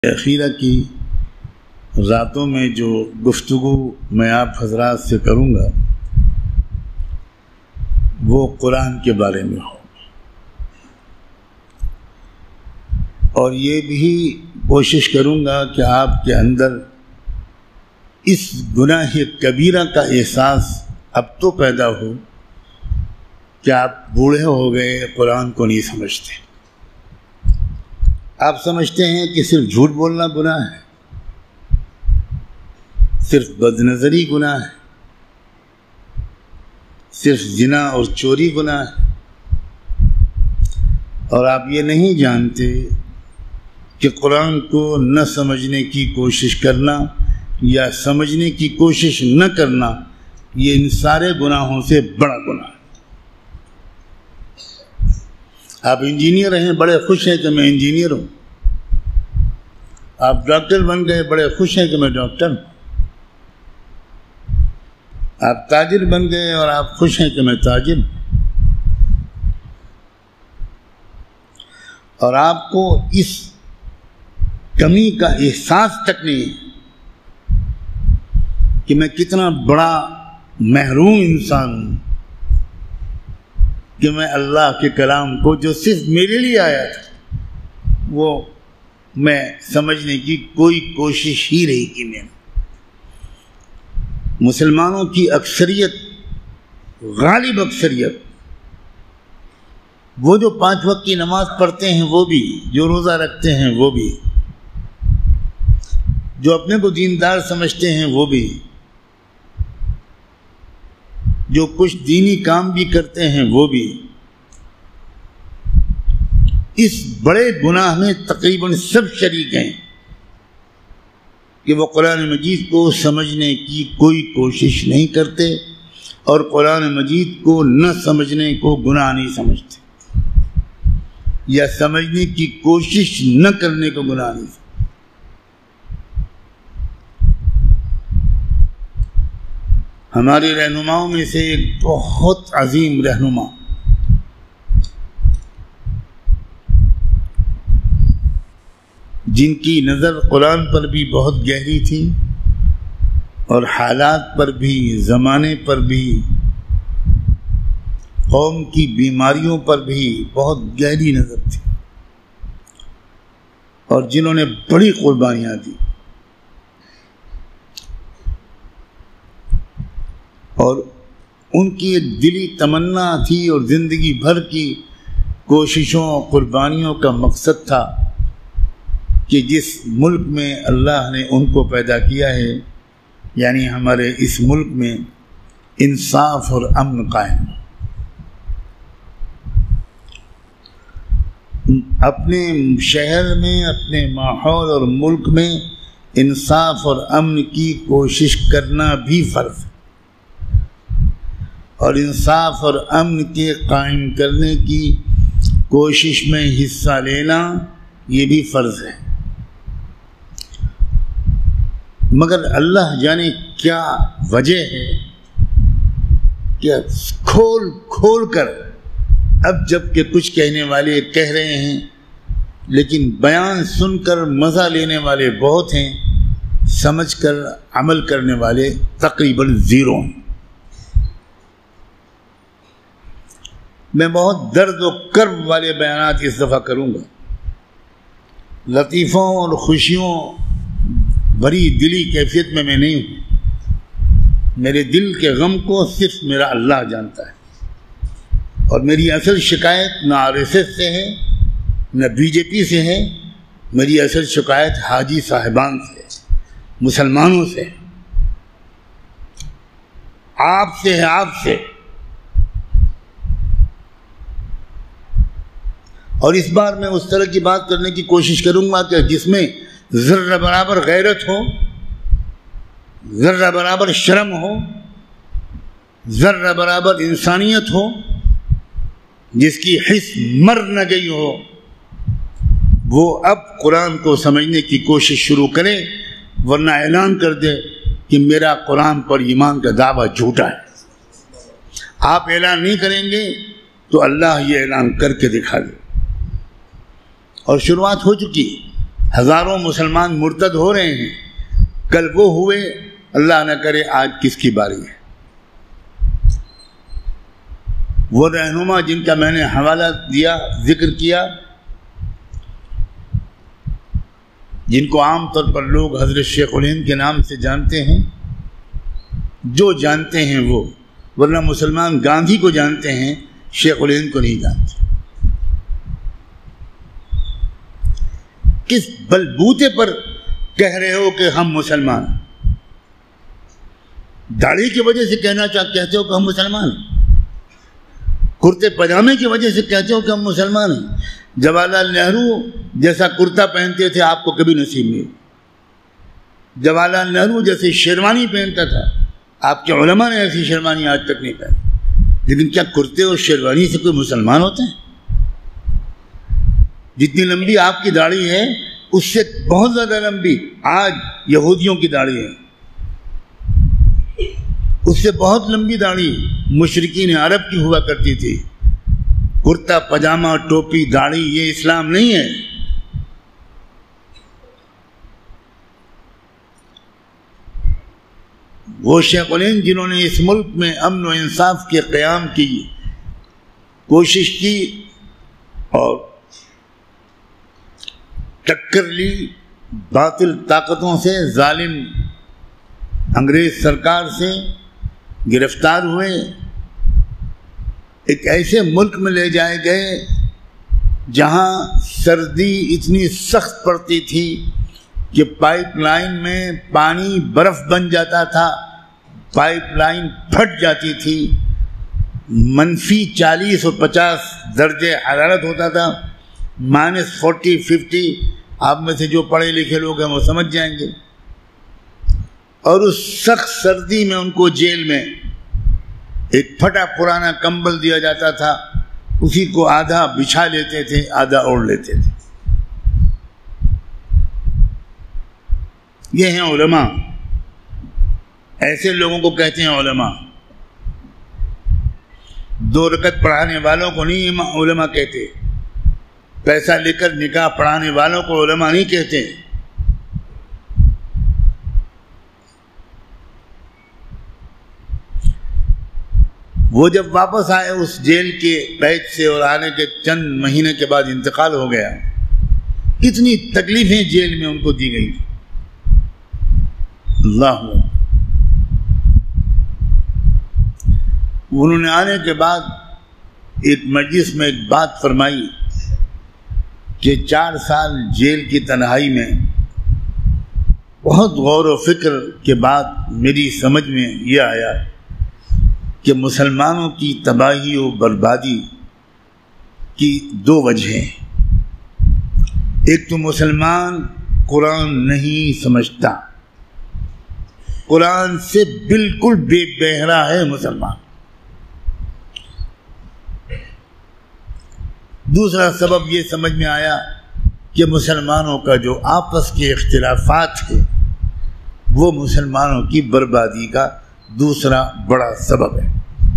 اخیرہ کی راتوں میں جو گفتگو میں آپ حضرات سے کروں گا وہ قرآن کے بارے میں ہو، اور یہ بھی کوشش کروں گا کہ آپ کے اندر اس گناہ کبیرہ کا احساس اب تو پیدا ہو کہ آپ بوڑھے ہو گئے، قرآن کو نہیں سمجھتے۔ آپ سمجھتے ہیں کہ صرف جھوٹ بولنا گناہ ہے، صرف بد نظری گناہ ہے، صرف زنا اور چوری گناہ ہے، اور آپ یہ نہیں جانتے کہ قرآن کو نہ سمجھنے کی کوشش کرنا یا سمجھنے کی کوشش نہ کرنا یہ ان سارے گناہوں سے بڑا گناہ ہے۔ آپ انجینئر ہیں، بڑے خوش ہیں کہ میں انجینئر ہوں۔ آپ ڈاکٹر بن گئے، بڑے خوش ہیں کہ میں ڈاکٹر ہوں۔ آپ تاجر بن گئے اور آپ خوش ہیں کہ میں تاجر ہوں۔ اور آپ کو اس کمی کا احساس تک نہیں کہ میں کتنا بڑا محروم انسان ہوں کہ میں اللہ کے کلام کو جو صرف میرے لیے آیا تھا وہ میں سمجھنے کی کوئی کوشش ہی نہیں کی۔ میں مسلمانوں کی اکثریت، غالب اکثریت، وہ جو 5 وقت کی نماز پڑھتے ہیں وہ بھی، جو روزہ رکھتے ہیں وہ بھی، جو اپنے کو دیندار سمجھتے ہیں وہ بھی، جو کچھ دینی کام بھی کرتے ہیں وہ بھی، اس بڑے گناہ میں تقریباً سب شریک ہیں کہ وہ قرآن مجید کو سمجھنے کی کوئی کوشش نہیں کرتے اور قرآن مجید کو نہ سمجھنے کو گناہ نہیں سمجھتے، یا سمجھنے کی کوشش نہ کرنے کو گناہ نہیں سمجھتے۔ ہمارے رہنماؤں میں سے ایک بہت عظیم رہنما جن کی نظر قرآن پر بھی بہت گہری تھی اور حالات پر بھی، زمانے پر بھی، قوم کی بیماریوں پر بھی بہت گہری نظر تھی، اور جنہوں نے بڑی قربانیاں دی، اور ان کی ایک دلی تمنا تھی اور زندگی بھر کی کوششوں، قربانیوں کا مقصد تھا کہ جس ملک میں اللہ نے ان کو پیدا کیا ہے، یعنی ہمارے اس ملک میں انصاف اور امن قائم ہو۔ اپنے شہر میں، اپنے ماحول اور ملک میں انصاف اور امن کی کوشش کرنا بھی فرض ہے، اور انصاف اور امن کے قائم کرنے کی کوشش میں حصہ لینا یہ بھی فرض ہے۔ مگر اللہ جانے کیا وجہ ہے کہ کھول کھول کر اب جب کہ کچھ کہنے والے کہہ رہے ہیں لیکن بیان سن کر مزہ لینے والے بہت ہیں، سمجھ کر عمل کرنے والے تقریباً زیرو ہیں۔ میں بہت درد و کرب والے بیانات اس دفعہ کروں گا، لطیفوں اور خوشیوں بڑی دلی کیفیت میں نہیں ہوں۔ میرے دل کے غم کو صرف میرا اللہ جانتا ہے، اور میری اصل شکایت نہ RSS سے ہے، نہ BJP سے ہے، میری اصل شکایت حاجی صاحبان سے، مسلمانوں سے، آپ سے ہے، آپ سے۔ اور اس بار میں اس طرح کی بات کرنے کی کوشش کروں گا کہ جس میں ذرہ برابر غیرت ہو، ذرہ برابر شرم ہو، ذرہ برابر انسانیت ہو، جس کی حس مر نہ گئی ہو، وہ اب قرآن کو سمجھنے کی کوشش شروع کرے، ورنہ اعلان کر دے کہ میرا قرآن پر ایمان کا دعویٰ جھوٹا ہے۔ آپ اعلان نہیں کریں گے تو اللہ یہ اعلان کر کے دکھا دے، اور شروعات ہو چکی ہے۔ ہزاروں مسلمان مرتد ہو رہے ہیں، کل وہ ہوئے، اللہ نہ کرے آج کس کی باری ہے؟ وہ رہنما جن کا میں نے حوالہ دیا، ذکر کیا، جن کو عام طور پر لوگ حضرت شیخ الہند کے نام سے جانتے ہیں، جو جانتے ہیں وہ، ورنہ مسلمان گاندھی کو جانتے ہیں، شیخ الہند کو نہیں جانتے۔ کس بلبوتے پر کہہ رہے ہو کہ ہم مسلمان؟ داڑھی کی وجہ سے کہتے ہو کہ ہم مسلمان ہیں، کرتے پاجامے کی وجہ سے کہتے ہو کہ ہم مسلمان ہیں۔ جواہر لال نہرو جیسا کرتا پہنتے تھے آپ کو کبھی نصیب نہیں۔ جواہر لال نہرو جیسے شیروانی پہنتا تھا، آپ کے علماء نے ایسی شیروانی آج تک نہیں پہنی۔ لیکن کیا کرتے اور شیروانی سے کوئی مسلمان ہوتے ہیں؟ جتنی لمبی آپ کی داڑھی ہے اس سے بہت زیادہ لمبی آج یہودیوں کی داڑھی ہے، اس سے بہت لمبی داڑھی مشرکین عرب کی ہوا کرتی تھی۔ کرتا پاجامہ، ٹوپی، داڑھی، یہ اسلام نہیں ہے۔ وہ شیخ الہند جنہوں نے اس ملک میں امن و انصاف کے قیام کی کوشش کی اور ٹکر لی باطل طاقتوں سے، ظالم انگریز سرکار سے، گرفتار ہوئے، ایک ایسے ملک میں لے جائے گئے جہاں سردی اتنی سخت پڑتی تھی کہ پائپ لائن میں پانی برف بن جاتا تھا، پائپ لائن پھٹ جاتی تھی، -40 اور 50 درجے حرارت ہوتا تھا، -40 50۔ آپ میں سے جو پڑھے لکھے لوگ ہیں وہ سمجھ جائیں گے۔ اور اس سخت سردی میں ان کو جیل میں ایک پھٹا پرانا کمبل دیا جاتا تھا، اسی کو آدھا بچھا لیتے تھے، آدھا اوڑھ لیتے تھے۔ یہ ہیں علماء، ایسے لوگوں کو کہتے ہیں علماء۔ 2 رکعت پڑھانے والوں کو نہیں علماء کہتے، پیسہ لے کر نکاح پڑھانے والوں کو علماء نہیں کہتے۔ وہ جب واپس آئے اس جیل کے قید سے اور آنے کے چند مہینے کے بعد انتقال ہو گیا، اتنی تکلیفیں جیل میں ان کو دی گئی۔ اللہ، انہوں نے آنے کے بعد ایک مجلس میں ایک بات فرمائی کہ 4 سال جیل کی تنہائی میں بہت غور و فکر کے بعد میری سمجھ میں یہ آیا کہ مسلمانوں کی تباہی و بربادی کی 2 وجہیں۔ ایک تو مسلمان قرآن نہیں سمجھتا، قرآن سے بالکل بے بہرا ہے مسلمان۔ دوسرا سبب یہ سمجھ میں آیا کہ مسلمانوں کا جو آپس کے اختلافات ہیں وہ مسلمانوں کی بربادی کا دوسرا بڑا سبب ہے۔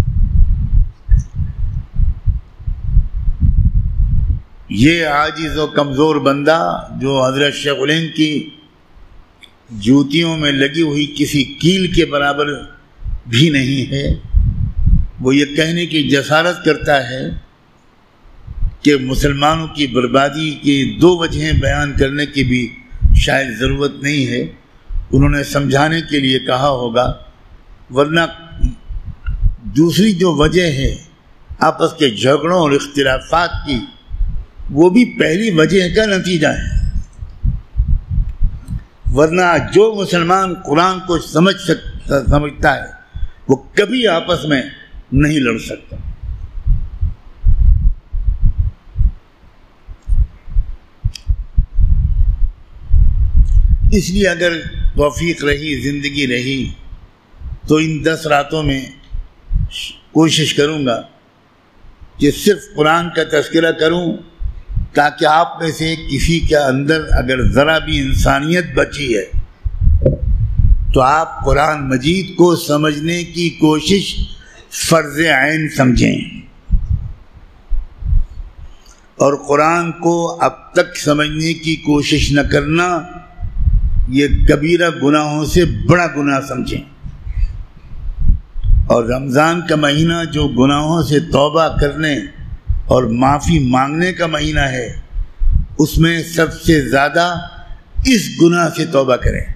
یہ عاجز و کمزور بندہ جو حضرت شیخ الہند کی جوتیوں میں لگی ہوئی کسی کیل کے برابر بھی نہیں ہے، وہ یہ کہنے کی جسارت کرتا ہے کہ مسلمانوں کی بربادی کی 2 وجہیں بیان کرنے کی بھی شاید ضرورت نہیں ہے، انہوں نے سمجھانے کے لیے کہا ہوگا، ورنہ دوسری جو وجہ ہے آپس کے جھگڑوں اور اختلافات کی، وہ بھی پہلی وجہ کا نتیجہ ہے۔ ورنہ جو مسلمان قرآن کو سمجھتا ہے وہ کبھی آپس میں نہیں لڑ سکتا۔ اس لیے اگر توفیق رہی، زندگی رہی، تو ان 10 راتوں میں کوشش کروں گا کہ صرف قرآن کا تذکرہ کروں، تاکہ آپ میں سے کسی کے اندر اگر ذرا بھی انسانیت بچی ہے تو آپ قرآن مجید کو سمجھنے کی کوشش فرض عین سمجھیں، اور قرآن کو اب تک سمجھنے کی کوشش نہ کرنا یہ کبیرہ گناہوں سے بڑا گناہ سمجھیں. اور رمضان کا مہینہ جو گناہوں سے توبہ کرنے اور معافی مانگنے کا مہینہ ہے، اس میں سب سے زیادہ اس گناہ سے توبہ کریں.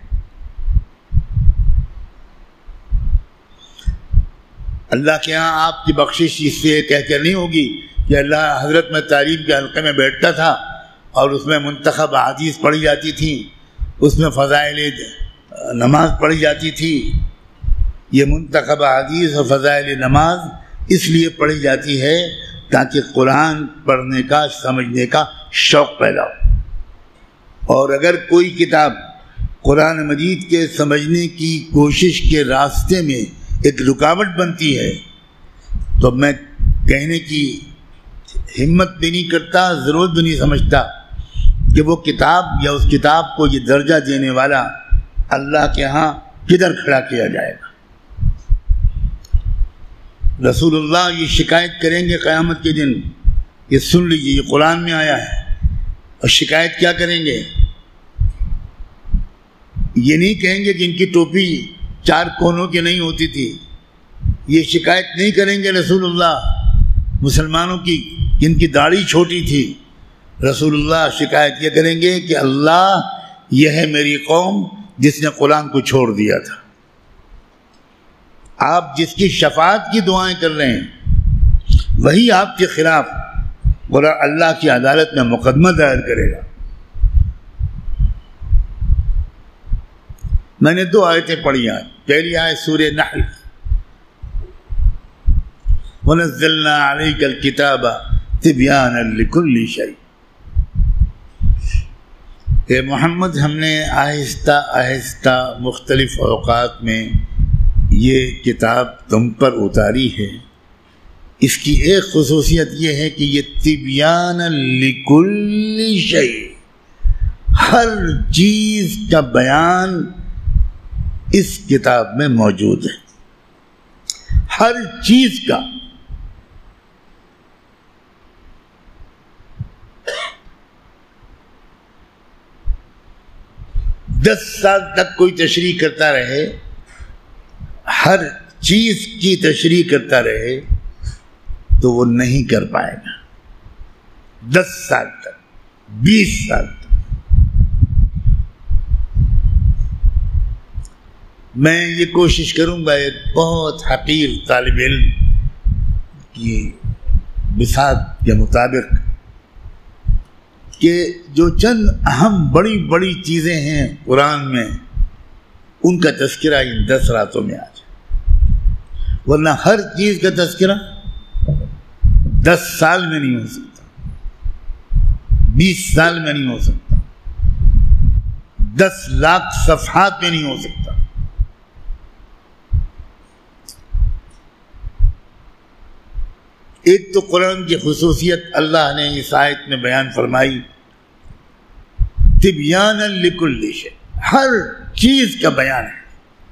اللہ کے ہاں آپ کی بخشش اس سے کہہ کر نہیں ہوگی کہ اللہ حضرت میں تعلیم کے حلقے میں بیٹھتا تھا اور اس میں منتخب احادیث پڑھی جاتی تھیں، اس میں فضائل نماز پڑھی جاتی تھی. یہ منتخب احادیث اور فضائل نماز اس لیے پڑھی جاتی ہے تاکہ قرآن پڑھنے کا سمجھنے کا شوق پیدا ہو. اور اگر کوئی کتاب قرآن مجید کے سمجھنے کی کوشش کے راستے میں ایک رکاوٹ بنتی ہے تو میں کہنے کی ہمت بھی نہیں کرتا، ضرورت بھی نہیں سمجھتا کہ وہ کتاب یا اس کتاب کو یہ درجہ دینے والا اللہ کے ہاں کدھر کھڑا کیا جائے گا. رسول اللہ یہ شکایت کریں گے قیامت کے دن، یہ سن لیجیے، یہ قرآن میں آیا ہے. اور شکایت کیا کریں گے؟ یہ نہیں کہیں گے کہ ان کی ٹوپی 4 کونوں کی نہیں ہوتی تھی. یہ شکایت نہیں کریں گے رسول اللہ مسلمانوں کی جن کی داڑھی چھوٹی تھی. رسول اللہ شکایت یہ کریں گے کہ اللہ یہ ہے میری قوم جس نے قرآن کو چھوڑ دیا تھا. آپ جس کی شفاعت کی دعائیں کر رہے ہیں وہی آپ کے خلاف اللہ کی عدالت میں مقدمہ دائر کرے گا. میں نے 2 آیتیں پڑھی ہیں. پہلی آیت سورہ نحل، وَنَزَّلْنَا عَلَيْكَ الْكِتَابَ تِبْيَانًا لِكُلِّ شَيْءٍ. کہ محمد ہم نے آہستہ آہستہ مختلف اوقات میں یہ کتاب تم پر اتاری ہے. اس کی ایک خصوصیت یہ ہے کہ یہ تبیان لکل شیء، ہر چیز کا بیان اس کتاب میں موجود ہے. ہر چیز کا. دس سال تک کوئی تشریح کرتا رہے، ہر چیز کی تشریح کرتا رہے تو وہ نہیں کر پائے گا. 10 سال تک، 20 سال تک. میں یہ کوشش کروں گا ایک بہت حقیر طالب علم کی بساط کے مطابق کہ جو چند اہم بڑی بڑی چیزیں ہیں قرآن میں ان کا تذکرہ ان 10 راتوں میں آ جائے. ورنہ ہر چیز کا تذکرہ 10 سال میں نہیں ہو سکتا، 20 سال میں نہیں ہو سکتا، 10 لاکھ صفحات میں نہیں ہو سکتا. ایک تو قرآن کی خصوصیت اللہ نے اس آیت میں بیان فرمائی، تبیانا لکل شیء، ہر چیز کا بیان ہے.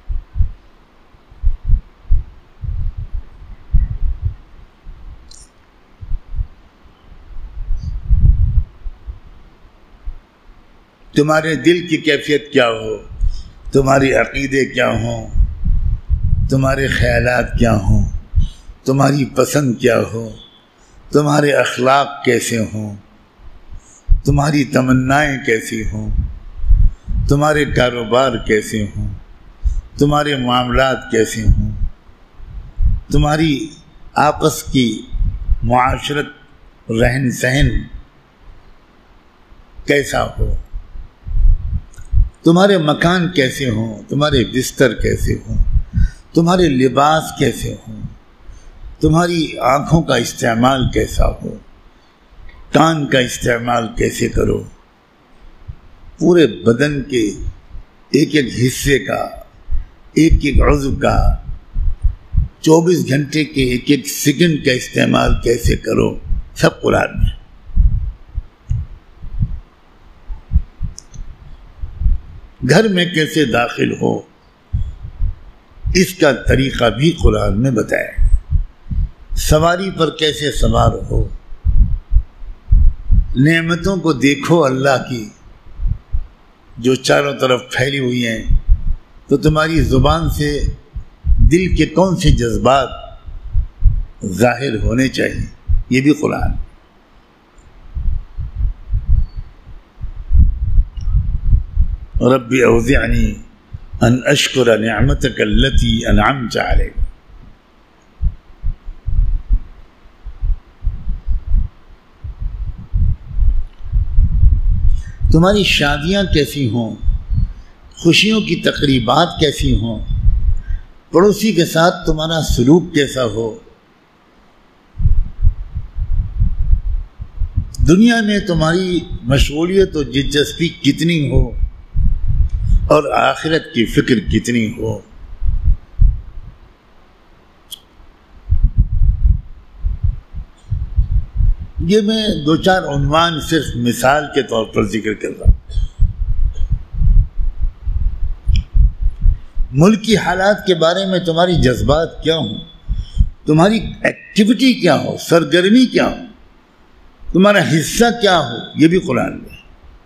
تمہارے دل کی کیفیت کیا ہو، تمہارے عقیدے کیا ہوں، تمہارے خیالات کیا ہوں، تمہاری پسند کیا ہو، تمہارے اخلاق کیسے ہوں، تمہاری تمنائیں کیسی ہوں، تمہارے کاروبار کیسے ہوں، تمہارے معاملات کیسے ہوں، تمہاری آپس کی معاشرت رہن سہن کیسا ہو، تمہارے مکان کیسے ہوں، تمہارے بستر کیسے ہوں، تمہارے لباس کیسے ہوں، تمہاری آنکھوں کا استعمال کیسا ہو، کان کا استعمال کیسے کرو، پورے بدن کے ایک ایک حصے کا، ایک ایک عضو کا، 24 گھنٹے کے ایک ایک سیکنڈ کا استعمال کیسے کرو، سب قرآن میں. گھر میں کیسے داخل ہو اس کا طریقہ بھی قرآن میں بتایا. سواری پر کیسے سوار ہو، نعمتوں کو دیکھو اللہ کی جو چاروں طرف پھیلی ہوئی ہیں، تو تمہاری زبان سے دل کے کون سے جذبات ظاہر ہونے چاہیے؟ یہ بھی قرآن۔ رب اوزعنی ان اشکر نعمتک التی انعمت علی۔ تمہاری شادیاں کیسی ہوں، خوشیوں کی تقریبات کیسی ہوں، پڑوسی کے ساتھ تمہارا سلوک کیسا ہو، دنیا میں تمہاری مشغولیت و دلچسپی کتنی ہو اور آخرت کی فکر کتنی ہو۔ یہ میں دو چار عنوان صرف مثال کے طور پر ذکر کر رہا ہوں۔ ملکی حالات کے بارے میں تمہاری جذبات کیا ہوں، تمہاری ایکٹیویٹی کیا ہو، سرگرمی کیا ہو، تمہارا حصہ کیا ہو، یہ بھی قرآن میں۔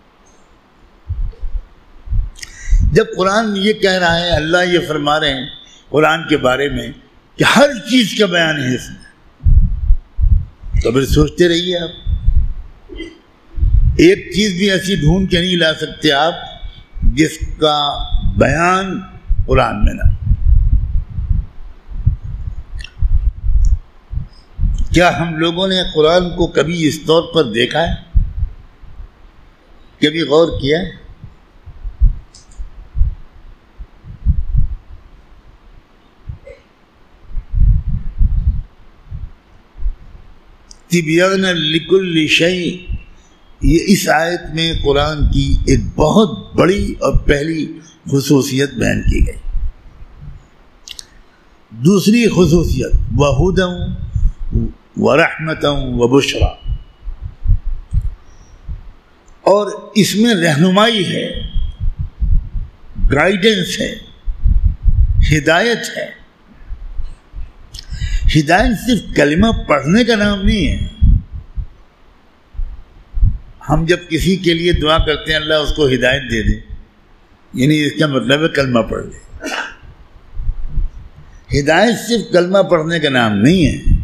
جب قرآن یہ کہہ رہا ہے، اللہ یہ فرما رہے ہیں قرآن کے بارے میں کہ ہر چیز کا بیان ہے اس میں، تو پھر سوچتے رہیے آپ، ایک چیز بھی ایسی ڈھونڈ کے نہیں لا سکتے آپ جس کا بیان قرآن میں نہ۔ کیا ہم لوگوں نے قرآن کو کبھی اس طور پر دیکھا ہے، کبھی غور کیا ہے؟ تبیان لکل شیء، یہ اس آیت میں قرآن کی ایک بہت بڑی اور پہلی خصوصیت بیان کی گئی۔ دوسری خصوصیت وَهُدًى وَرَحْمَةً وَبُشْرًى، اور اس میں رہنمائی ہے، گائیڈنس ہے، ہدایت ہے۔ ہدایت صرف کلمہ پڑھنے کا نام نہیں ہے۔ ہم جب کسی کے لیے دعا کرتے ہیں اللہ اس کو ہدایت دے دے، یعنی اس کا مطلب ہے کلمہ پڑھ لے۔ ہدایت صرف کلمہ پڑھنے کا نام نہیں ہے۔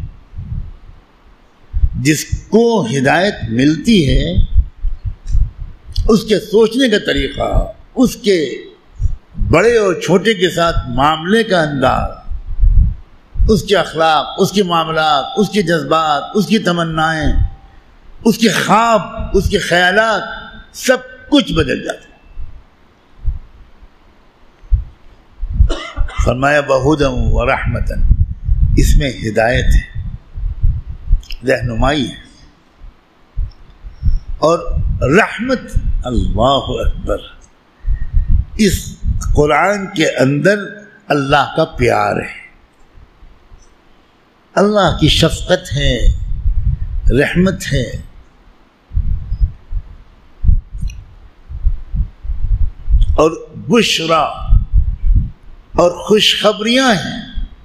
جس کو ہدایت ملتی ہے اس کے سوچنے کا طریقہ، اس کے بڑے اور چھوٹے کے ساتھ معاملے کا انداز، اس کے اخلاق، اس کے معاملات، اس کے جذبات، اس کی تمنائیں، اس کے خواب، اس کے خیالات، سب کچھ بدل جاتا ہے۔ فرمایا وَهُدًى وَرَحْمَةً، اس میں ہدایت ہے، رہنمائی ہے، اور رحمت، اللہ اکبر، اس قرآن کے اندر اللہ کا پیار ہے، اللہ کی شفقت ہے، رحمت ہے۔ اور بشرا، اور خوشخبریاں ہیں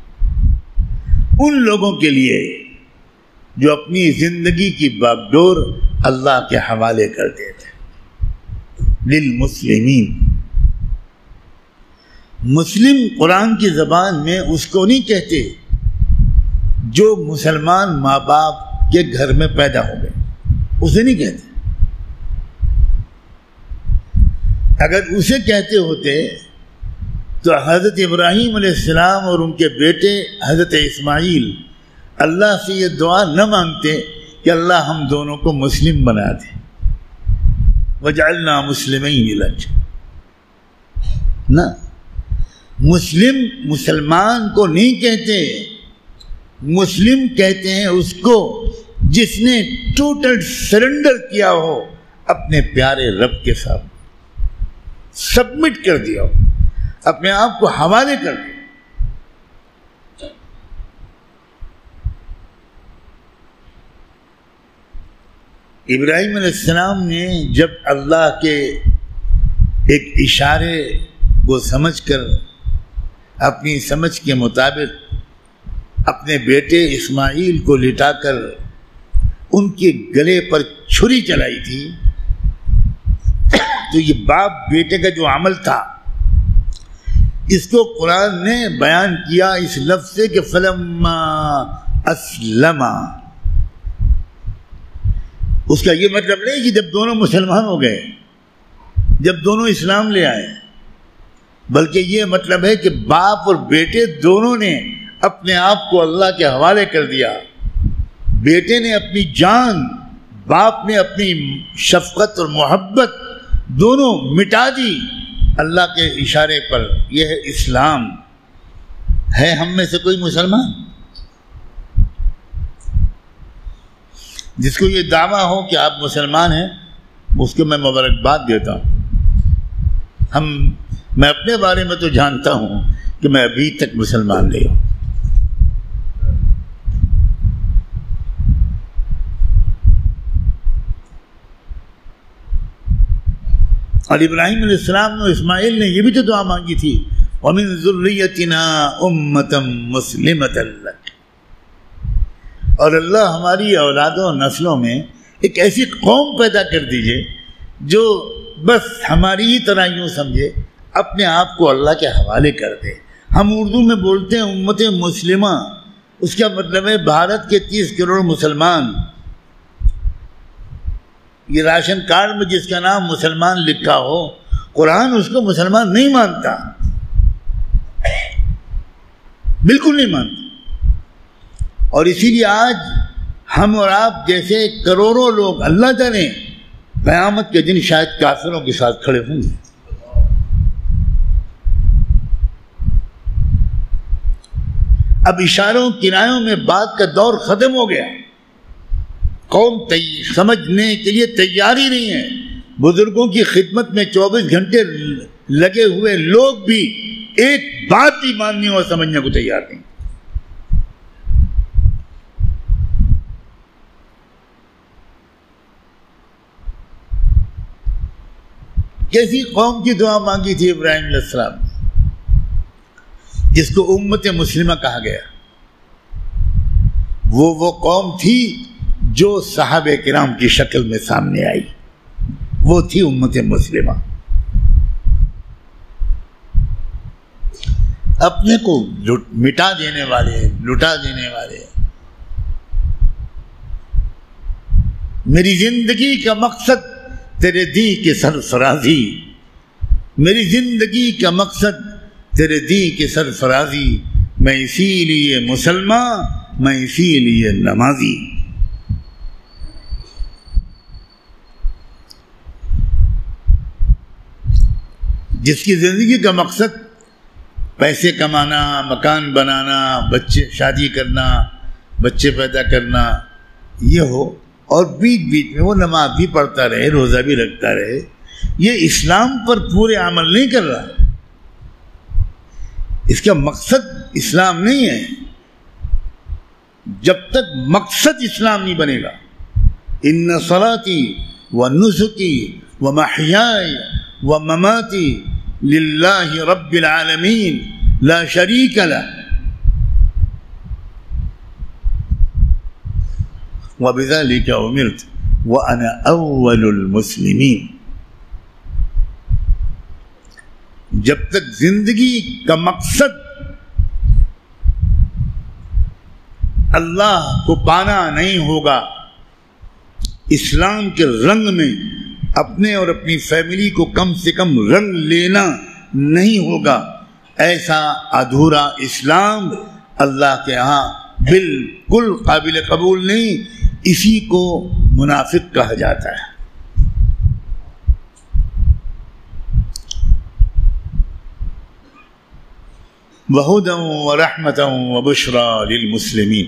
ان لوگوں کے لیے جو اپنی زندگی کی باغ ڈور اللہ کے حوالے کر دیتے ہیں۔ للمسلمین، مسلم قرآن کی زبان میں اس کو نہیں کہتے جو مسلمان ماں باپ کے گھر میں پیدا ہو گئے، اسے نہیں کہتے۔ اگر اسے کہتے ہوتے تو حضرت ابراہیم علیہ السلام اور ان کے بیٹے حضرت اسماعیل اللہ سے یہ دعا نہ مانگتے کہ اللہ ہم دونوں کو مسلم بنا دے، وجعلنا مسلمین لک، نہ، مسلم مسلمان کو نہیں کہتے، مسلم کہتے ہیں اس کو جس نے ٹوٹل سرنڈر کیا ہو اپنے پیارے رب کے سامنے، سبمٹ کر دیا ہو، اپنے آپ کو حوالے کر دیا۔ ابراہیم علیہ السلام نے جب اللہ کے ایک اشارے کو سمجھ کر اپنی سمجھ کے مطابق اپنے بیٹے اسماعیل کو لٹا کر ان کے گلے پر چھری چلائی تھی، تو یہ باپ بیٹے کا جو عمل تھا اس کو قرآن نے بیان کیا اس لفظ سے کہ فلما اسلما. اس کا یہ مطلب نہیں کہ جب دونوں مسلمان ہو گئے، جب دونوں اسلام لے آئے، بلکہ یہ مطلب ہے کہ باپ اور بیٹے دونوں نے اپنے آپ کو اللہ کے حوالے کر دیا. بیٹے نے اپنی جان، باپ نے اپنی شفقت اور محبت دونوں مٹا دی اللہ کے اشارے پر. یہ ہے اسلام. ہے ہم میں سے کوئی مسلمان جس کو یہ دعویٰ ہو کہ آپ مسلمان ہیں؟ اس کو میں مبارکباد دیتا ہوں. میں اپنے بارے میں تو جانتا ہوں کہ میں ابھی تک مسلمان نہیں ہوں. اور ابراہیم علیہ السلام نے، اسماعیل نے یہ بھی تو دعا مانگی تھی، وَمِن ذُرِّيَّتِنَا أُمَّةً مُسْلِمَةً لَكَ. اور اللہ ہماری اولادوں اور نسلوں میں ایک ایسی قوم پیدا کر دیجئے جو بس ہماری ہی طرح یوں سمجھے، اپنے آپ کو اللہ کے حوالے کر دے. ہم اردو میں بولتے ہیں امت مسلمہ، اس کا مطلب ہے بھارت کے 30 کروڑ مسلمان. یہ راشن کارڈ میں جس کا نام مسلمان لکھا ہو، قرآن اس کو مسلمان نہیں مانتا، بالکل نہیں مانتا. اور اسی لیے آج ہم اور آپ جیسے کروڑوں لوگ، اللہ جانے قیامت کے دن شاید کافروں کے ساتھ کھڑے ہوں گے. اب اشاروں کنایوں میں بات کا دور ختم ہو گیا. قوم سمجھنے کے لیے تیار ہی نہیں ہے. بزرگوں کی خدمت میں 24 گھنٹے لگے ہوئے لوگ بھی ایک بات بھی ماننے اور سمجھنے کو تیار نہیں. کیسی قوم کی دعا مانگی تھی ابراہیم علیہ السلام، جس کو امت مسلمہ کہا گیا. وہ قوم تھی جو صحابہ کرام کی شکل میں سامنے آئی، وہ تھی امت مسلمہ. اپنے کو مٹا دینے والے، لٹا دینے والے. میری زندگی کا مقصد تیرے دین کے سرفرازی، میری زندگی کا مقصد تیرے دین کے سرفرازی. میں اسی لیے مسلمان، میں اسی لیے نمازی. جس کی زندگی کا مقصد پیسے کمانا، مکان بنانا، بچے شادی کرنا، بچے پیدا کرنا یہ ہو، اور بیچ بیچ میں وہ نماز بھی پڑھتا رہے، روزہ بھی رکھتا رہے، یہ اسلام پر پورے عمل نہیں کر رہا. اس کا مقصد اسلام نہیں ہے. جب تک مقصد اسلام نہیں بنے گا، ان صلاتی و نسکی و محیائی و مماتی للہ رب العالمین لا شریک لہ وبذلک امرت وانا اول المسلمین. جب تک زندگی کا مقصد اللہ کو پانا نہیں ہوگا، اسلام کے رنگ میں اپنے اور اپنی فیملی کو کم سے کم رنگ لینا نہیں ہوگا، ایسا ادھورا اسلام اللہ کے ہاں بالکل قابل قبول نہیں. اسی کو منافق کہا جاتا ہے. وَهُدًى وَرَحْمَةً وَبُشْرَى لِلْمُسْلِمِينَ.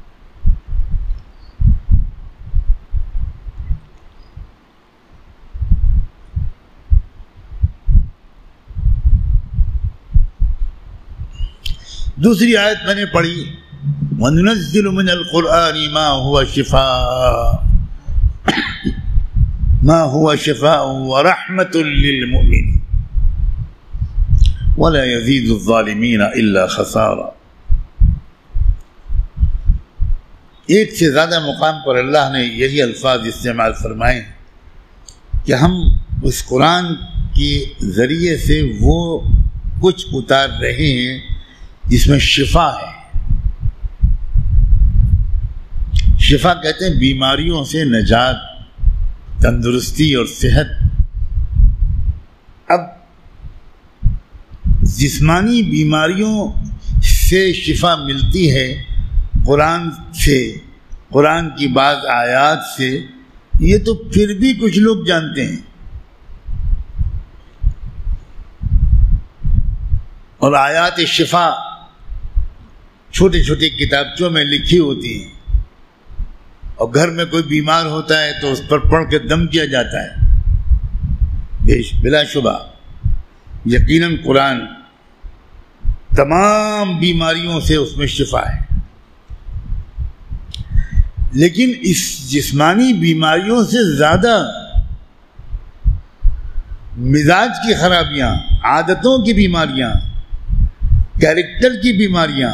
دوسری آیت میں نے پڑھی وَنُنَزِّلُ مِنَ الْقُرْآنِ مَا هُوَ شِفَاءٌ وَرَحْمَةٌ لِلْمُؤْمِنِينَ وَلَا يَزِيدُ الظَّالِمِينَ إِلَّا خَسَارًا. ایک سے زیادہ مقام پر اللہ نے یہی الفاظ استعمال فرمائے کہ ہم اس قرآن کے ذریعے سے وہ کچھ اتار رہے ہیں جس میں شفا ہے. شفا کہتے ہیں بیماریوں سے نجات، تندرستی اور صحت. اب جسمانی بیماریوں سے شفا ملتی ہے قرآن سے، قرآن کی بعض آیات سے، یہ تو پھر بھی کچھ لوگ جانتے ہیں. اور آیات شفا چھوٹے چھوٹے کتابچوں میں لکھی ہوتی ہیں، اور گھر میں کوئی بیمار ہوتا ہے تو اس پر پڑھ کے دم کیا جاتا ہے. بلا شبہ یقیناً قرآن تمام بیماریوں سے اس میں شفا ہے، لیکن اس جسمانی بیماریوں سے زیادہ مزاج کی خرابیاں، عادتوں کی بیماریاں، کیریکٹر کی بیماریاں،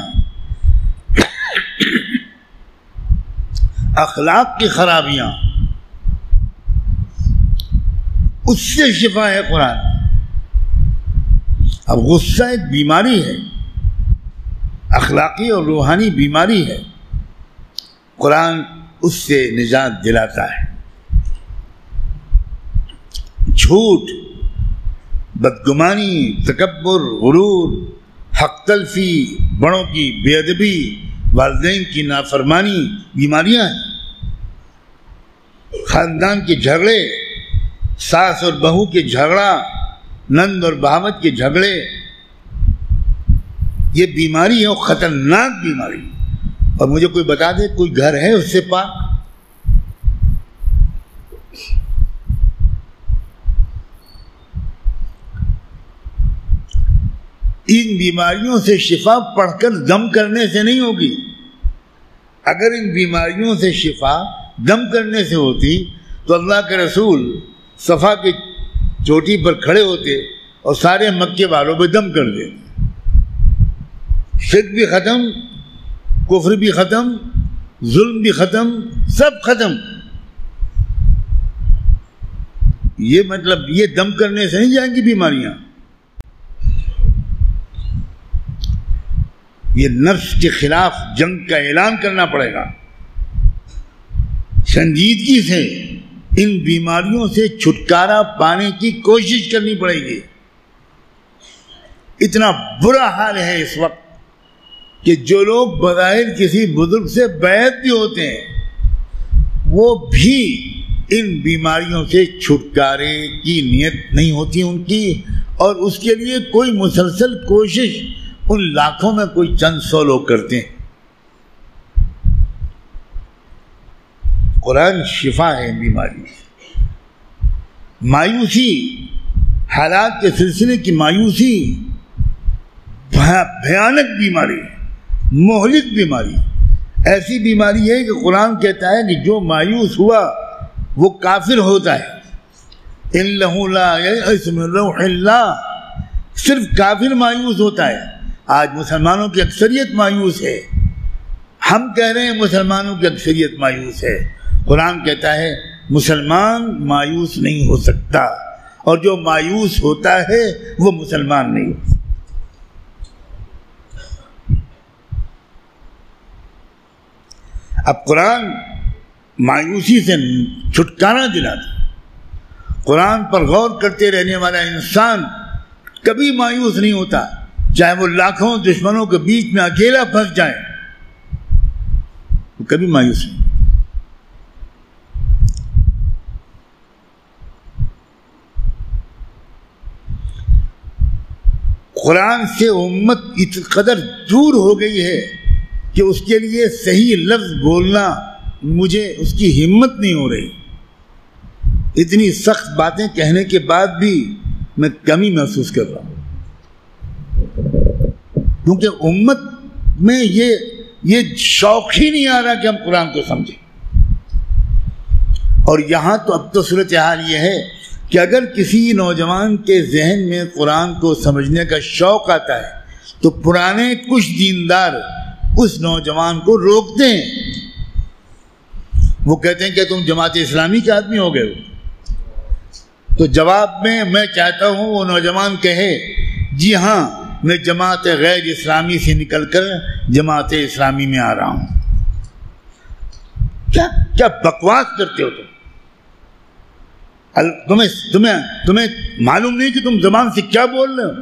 اخلاق کی خرابیاں، اس سے شفا ہے قرآن. اب غصہ ایک بیماری ہے، اخلاقی اور روحانی بیماری ہے، قرآن اس سے نجات دلاتا ہے. جھوٹ، بدگمانی، تکبر، غرور، حق تلفی، بڑوں کی بے ادبی، والدین کی نافرمانی بیماریاں ہیں. خاندان کے جھگڑے، ساس اور بہو کے جھگڑا، نند اور بہاوت کے جھگڑے، یہ بیماری ہے، خطرناک بیماری. اور مجھے کوئی بتا دے کوئی گھر ہے اس سے پاک؟ ان بیماریوں سے شفا پڑھ کر دم کرنے سے نہیں ہوگی. اگر ان بیماریوں سے شفا دم کرنے سے ہوتی تو اللہ کے رسول صفا کی چوٹی پر کھڑے ہوتے اور سارے مکے والوں پہ دم کر دیتے. شرک بھی ختم، کفر بھی ختم، ظلم بھی ختم، سب ختم. یہ مطلب یہ دم کرنے سے نہیں جائیں گی بیماریاں. یہ نفس کے خلاف جنگ کا اعلان کرنا پڑے گا. سنجیدگی سے ان بیماریوں سے چھٹکارا پانے کی کوشش کرنی پڑے گی. اتنا برا حال ہے اس وقت کہ جو لوگ بظاہر کسی بزرگ سے بیعت بھی ہوتے ہیں وہ بھی ان بیماریوں سے چھٹکارے کی نیت نہیں ہوتی ان کی، اور اس کے لیے کوئی مسلسل کوشش ان لاکھوں میں کوئی چند سو لوگ کرتے ہیں. قرآن شفا ہے بیماری. مایوسی، حالات کے سلسلے کی مایوسی بھیانک بیماری ہے، مہلک بیماری. ایسی بیماری ہے کہ قرآن کہتا ہے کہ جو مایوس ہوا وہ کافر ہوتا ہے. اِنَّهُ لَا يَيْأَسُ مِن رَوْحِ اللَّهِ، صرف کافر مایوس ہوتا ہے. آج مسلمانوں کی اکثریت مایوس ہے. ہم کہہ رہے ہیں مسلمانوں کی اکثریت مایوس ہے. قرآن کہتا ہے مسلمان مایوس نہیں ہو سکتا، اور جو مایوس ہوتا ہے وہ مسلمان نہیں ہو سکتا. اب قرآن مایوسی سے چھٹکارا دلاتا. قرآن پر غور کرتے رہنے والا انسان کبھی مایوس نہیں ہوتا، چاہے وہ لاکھوں دشمنوں کے بیچ میں اکیلا پھنس جائے، وہ کبھی مایوس نہیں. قرآن سے امت اس قدر دور ہو گئی ہے کہ اس کے لیے صحیح لفظ بولنا مجھے اس کی ہمت نہیں ہو رہی. اتنی سخت باتیں کہنے کے بعد بھی میں کمی محسوس کر رہا ہوں، کیونکہ امت میں یہ شوق ہی نہیں آ رہا کہ ہم قرآن کو سمجھیں. اور یہاں تو اب تو صورتحال یہ ہے کہ اگر کسی نوجوان کے ذہن میں قرآن کو سمجھنے کا شوق آتا ہے تو پرانے کچھ دیندار اس نوجوان کو روکتے ہیں وہ کہتے ہیں کہ تم جماعت اسلامی کے آدمی ہو گئے ہو. تو جواب میں چاہتا ہوں وہ نوجوان کہے جی ہاں میں جماعت غیر اسلامی سے نکل کر جماعت اسلامی میں آ رہا ہوں. کیا بکواس کرتے ہو تمہیں معلوم نہیں کہ تم زبان سے کیا بول رہے ہو.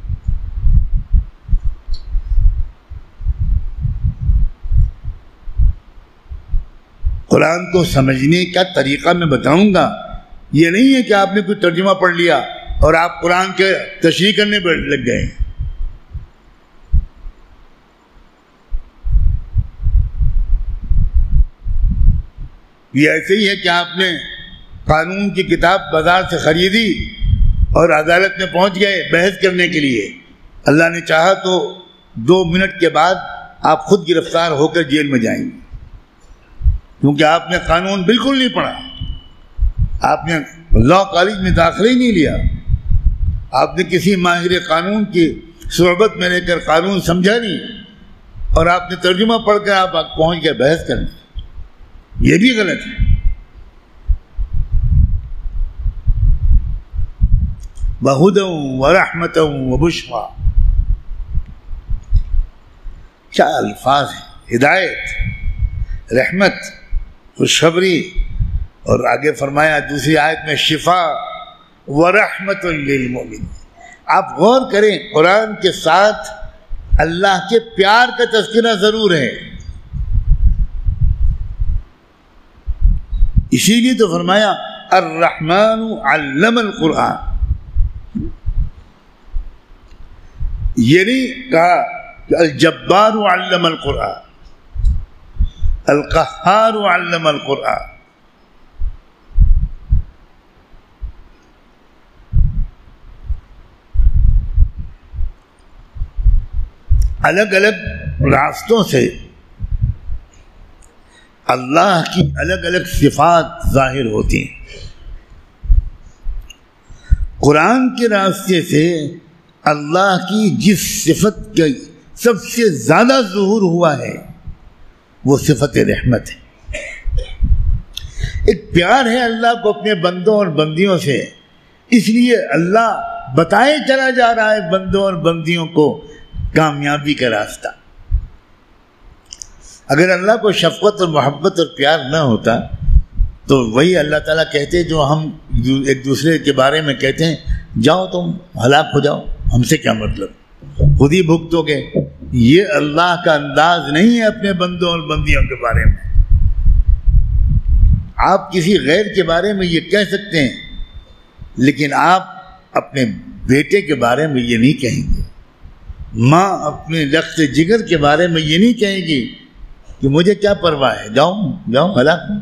قرآن کو سمجھنے کا طریقہ میں بتاؤں گا. یہ نہیں ہے کہ آپ نے کوئی ترجمہ پڑھ لیا اور آپ قرآن کے تشریح کرنے پر لگ گئے. یہ ایسے ہی ہے کہ آپ نے قانون کی کتاب بازار سے خریدی اور عدالت میں پہنچ گئے بحث کرنے کے لیے. اللہ نے چاہا تو 2 منٹ کے بعد آپ خود گرفتار ہو کر جیل میں جائیں گے، کیونکہ آپ نے قانون بالکل نہیں پڑھا. آپ نے لاء کالج میں داخلہ ہی نہیں لیا. آپ نے کسی ماہر قانون کی صحبت میں رہ کر قانون سمجھا نہیں، اور آپ نے ترجمہ پڑھ کر آپ پہنچ گئے بحث کرنے. یہ بھی غلط ہے. وَهُدًى وَرَحْمَةً وَبُشْرًى، کیا الفاظ ہیں! ہدایت، رحمت، خوشخبری، اور آگے فرمایا دوسری آیت میں شفا وَرَحْمَةٌ لِّلْمُؤْمِنِينَ. آپ غور کریں، قرآن کے ساتھ اللہ کے پیار کا تذکرہ ضرور ہے. اسی لیے تو فرمایا الرحمن علم القرآن. یہ نہیں کہا کہ الجبار علم القرآن، القہار علم القرآن. الگ الگ راستوں سے اللہ کی الگ الگ صفات ظاہر ہوتی ہیں. قرآن کے راستے سے اللہ کی جس صفت کا سب سے زیادہ ظہور ہوا ہے وہ صفت رحمت ہے. ایک پیار ہے اللہ کو اپنے بندوں اور بندیوں سے، اس لیے اللہ بتائے چلا جا رہا ہے بندوں اور بندیوں کو کامیابی کا راستہ. اگر اللہ کو شفقت اور محبت اور پیار نہ ہوتا تو وہی اللہ تعالیٰ کہتے جو ہم ایک دوسرے کے بارے میں کہتے ہیں جاؤ تم ہلاک ہو جاؤ، ہم سے کیا مطلب، خود ہی بھگتو گے. یہ اللہ کا انداز نہیں ہے اپنے بندوں اور بندیوں کے بارے میں. آپ کسی غیر کے بارے میں یہ کہہ سکتے ہیں، لیکن آپ اپنے بیٹے کے بارے میں یہ نہیں کہیں گے. ماں اپنے لخت جگر کے بارے میں یہ نہیں کہیں گی کہ مجھے کیا پرواہ ہے، جاؤ ہلاک ہوں.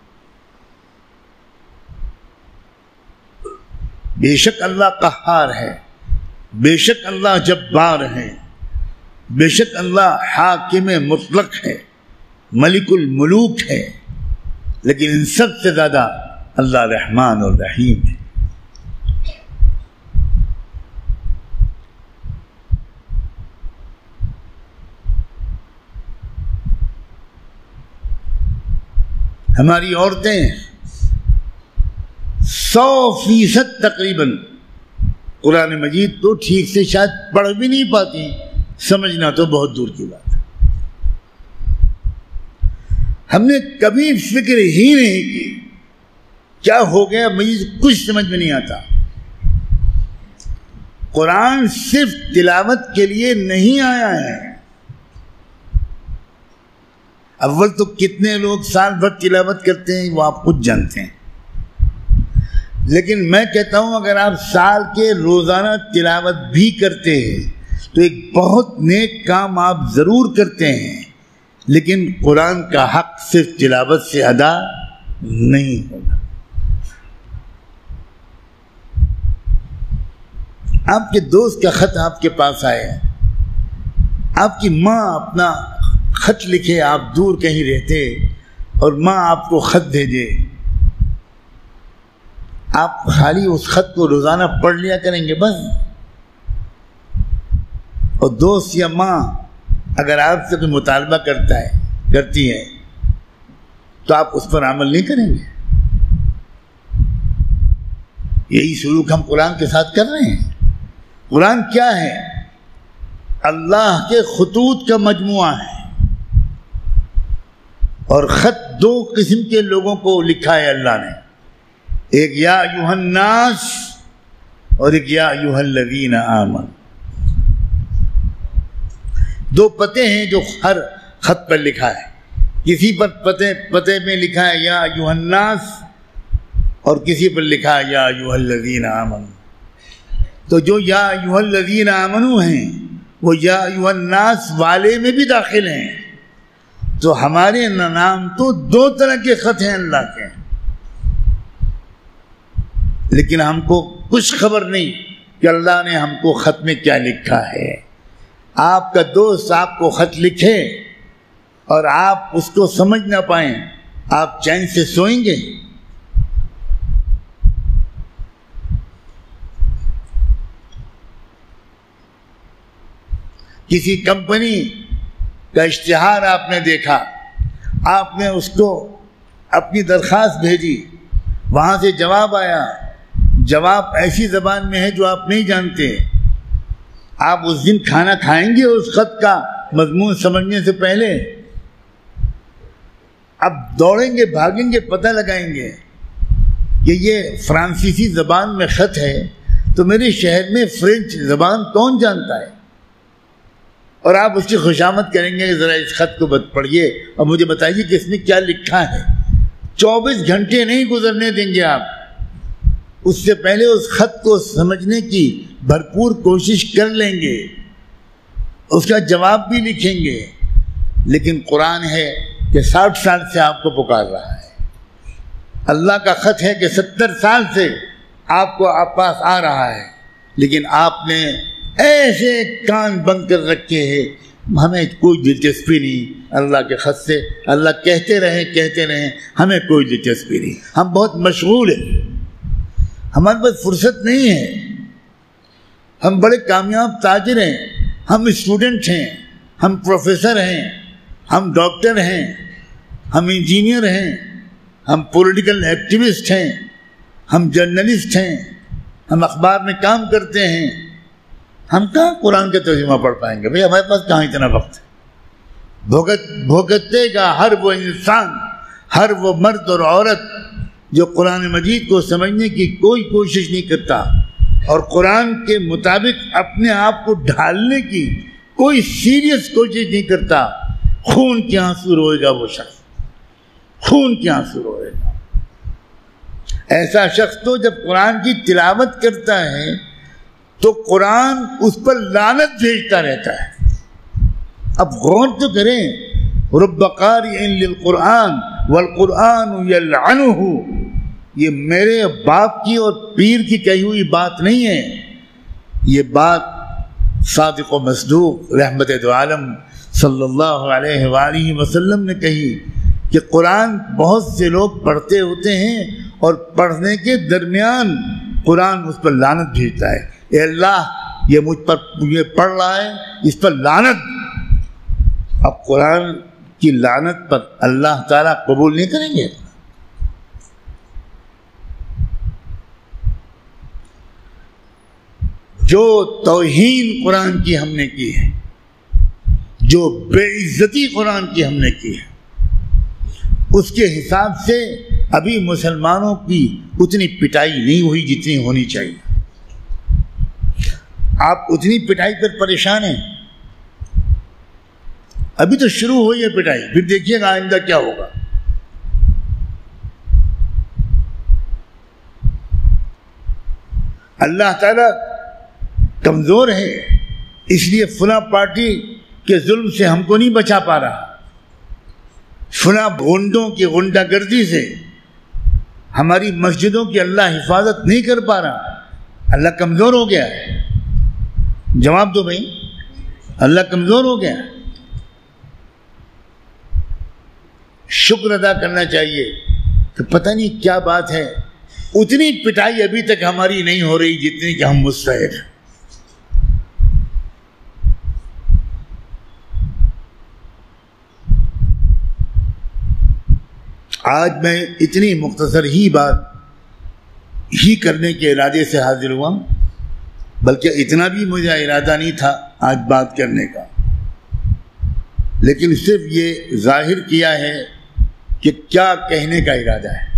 بے شک اللہ قہار ہے، بے شک اللہ جبار ہے، بے شک اللہ حاکم مطلق ہے، ملک الملوک ہے، لیکن ان سب سے زیادہ اللہ رحمان اور رحیم ہے. ہماری عورتیں 100% تقریباً قرآن مجید تو ٹھیک سے شاید پڑھ بھی نہیں پاتی، سمجھنا تو بہت دور کی بات ہے. ہم نے کبھی فکر ہی نہیں کی کیا ہو گیا، مجھے کچھ سمجھ میں نہیں آتا. قرآن صرف تلاوت کے لیے نہیں آیا ہے. اول تو کتنے لوگ سال بھر تلاوت کرتے ہیں وہ آپ خود جانتے ہیں، لیکن میں کہتا ہوں اگر آپ سال کے روزانہ تلاوت بھی کرتے ہیں تو ایک بہت نیک کام آپ ضرور کرتے ہیں، لیکن قرآن کا حق صرف تلاوت سے ادا نہیں ہوگا. آپ کے دوست کا خط آپ کے پاس آئے، آپ کی ماں اپنا خط لکھے، آپ دور کہیں رہتے اور ماں آپ کو خط بھیجے، آپ خالی اس خط کو روزانہ پڑھ لیا کریں گے بس. اور دوست یا ماں اگر آپ سے کوئی مطالبہ کرتی ہے تو آپ اس پر عمل نہیں کریں گے. یہی سلوک ہم قرآن کے ساتھ کر رہے ہیں. قرآن کیا ہے؟ اللہ کے خطوط کا مجموعہ ہے. اور خط دو قسم کے لوگوں کو لکھا ہے اللہ نے. ایک یا ایھا الناس اور ایک یا ایھا الذین آمنوا. دو پتے ہیں جو ہر خط پر لکھا ہے. کسی پر پتے میں لکھا ہے یا ایھا الناس اور کسی پر لکھا ہے یا ایھا الذین آمنوا. تو جو یا ایھا الذین آمنوا ہیں وہ یا ایھا الناس والے میں بھی داخل ہیں. تو ہمارے نام تو دو طرح کے خط ہیں اللہ کے، لیکن ہم کو کچھ خبر نہیں کہ اللہ نے ہم کو خط میں کیا لکھا ہے. آپ کا دوست آپ کو خط لکھے اور آپ اس کو سمجھ نہ پائیں، آپ چین سے سوئیں گے؟ کسی کمپنی کا اشتہار آپ نے دیکھا، آپ نے اس کو اپنی درخواست بھیجی، وہاں سے جواب آیا، جواب ایسی زبان میں ہے جو آپ نہیں جانتے. آپ اس دن کھانا کھائیں گے اس خط کا مضمون سمجھنے سے پہلے؟ اب دوڑیں گے، بھاگیں گے، پتہ لگائیں گے کہ یہ فرانسیسی زبان میں خط ہے، تو میرے شہر میں فرینچ زبان کون جانتا ہے؟ اور آپ اس کی خوشامد کریں گے کہ ذرا اس خط کو پڑھیے اور مجھے بتائیے کہ اس میں کیا لکھا ہے. 24 گھنٹے نہیں گزرنے دیں گے آپ، اس سے پہلے اس خط کو سمجھنے کی بھرپور کوشش کر لیں گے، اس کا جواب بھی لکھیں گے. لیکن قرآن ہے کہ 60 سال سے آپ کو پکار رہا ہے. اللہ کا خط ہے کہ 70 سال سے آپ کو آپ پاس آ رہا ہے، لیکن آپ نے ایسے کان بند کر رکھے ہیں، ہمیں کوئی دلچسپی نہیں اللہ کے خط سے. اللہ کہتے رہیں، ہمیں کوئی دلچسپی نہیں، ہم بہت مشغول ہیں، ہمارے پاس فرصت نہیں ہے. ہم بڑے کامیاب تاجر ہیں، ہم اسٹوڈنٹ ہیں، ہم پروفیسر ہیں، ہم ڈاکٹر ہیں، ہم انجینئر ہیں، ہم پولیٹیکل ایکٹیوسٹ ہیں، ہم جرنلسٹ ہیں، ہم اخبار میں کام کرتے ہیں. ہم کہاں قرآن کا ترجمہ پڑھ پائیں گے؟ بھئی ہمارے پاس کہاں اتنا وقت ہے؟ بھگتے گا ہر وہ انسان، ہر وہ مرد اور عورت جو قرآن مجید کو سمجھنے کی کوئی کوشش نہیں کرتا اور قرآن کے مطابق اپنے آپ کو ڈھالنے کی کوئی سیریس کوشش نہیں کرتا. خون کے آنسو روئے گا وہ شخص، خون کے آنسو روئے گا. ایسا شخص تو جب قرآن کی تلاوت کرتا ہے تو قرآن اس پر لعنت بھیجتا رہتا ہے. اب غور تو کریں، رب قارئ للقرآن والقرآن یلعنہ، یہ میرے باپ کی اور پیر کی کہی ہوئی بات نہیں ہے، یہ بات صادق و مصدوق رحمت دو عالم صلی اللہ علیہ وآلہ وسلم نے کہی کہ قرآن بہت سے لوگ پڑھتے ہوتے ہیں اور پڑھنے کے درمیان قرآن اس پر لعنت بھیجتا ہے. اے اللہ، یہ مجھ پر یہ پڑھ رہا ہے، اس پر لعنت. اب قرآن کی لعنت پر اللہ تعالیٰ قبول نہیں کریں گے. جو توہین قرآن کی ہم نے کی ہے، جو بے عزتی قرآن کی ہم نے کی ہے، اس کے حساب سے ابھی مسلمانوں کی اتنی پٹائی نہیں ہوئی جتنی ہونی چاہیے. آپ اتنی پٹائی پر پریشان ہیں، ابھی تو شروع ہوئی ہے پٹائی، پھر دیکھیے گا آئندہ کیا ہوگا. اللہ تعالیٰ کمزور ہے، اس لیے فلاں پارٹی کے ظلم سے ہم کو نہیں بچا پا رہا، فلاں غنڈوں کی غنڈہ گردی سے ہماری مسجدوں کی اللہ حفاظت نہیں کر پا رہا. اللہ کمزور ہو گیا ہے. جواب دو بھائی، اللہ کمزور ہو گیا. شکر ادا کرنا چاہیے کہ پتہ نہیں کیا بات ہے، اتنی پٹائی ابھی تک ہماری نہیں ہو رہی جتنی کہ ہم مستحق ہیں. آج میں اتنی مختصر ہی بات ہی کرنے کے ارادے سے حاضر ہوا، بلکہ اتنا بھی مجھے ارادہ نہیں تھا آج بات کرنے کا، لیکن صرف یہ ظاہر کیا ہے کہ کیا کہنے کا ارادہ ہے۔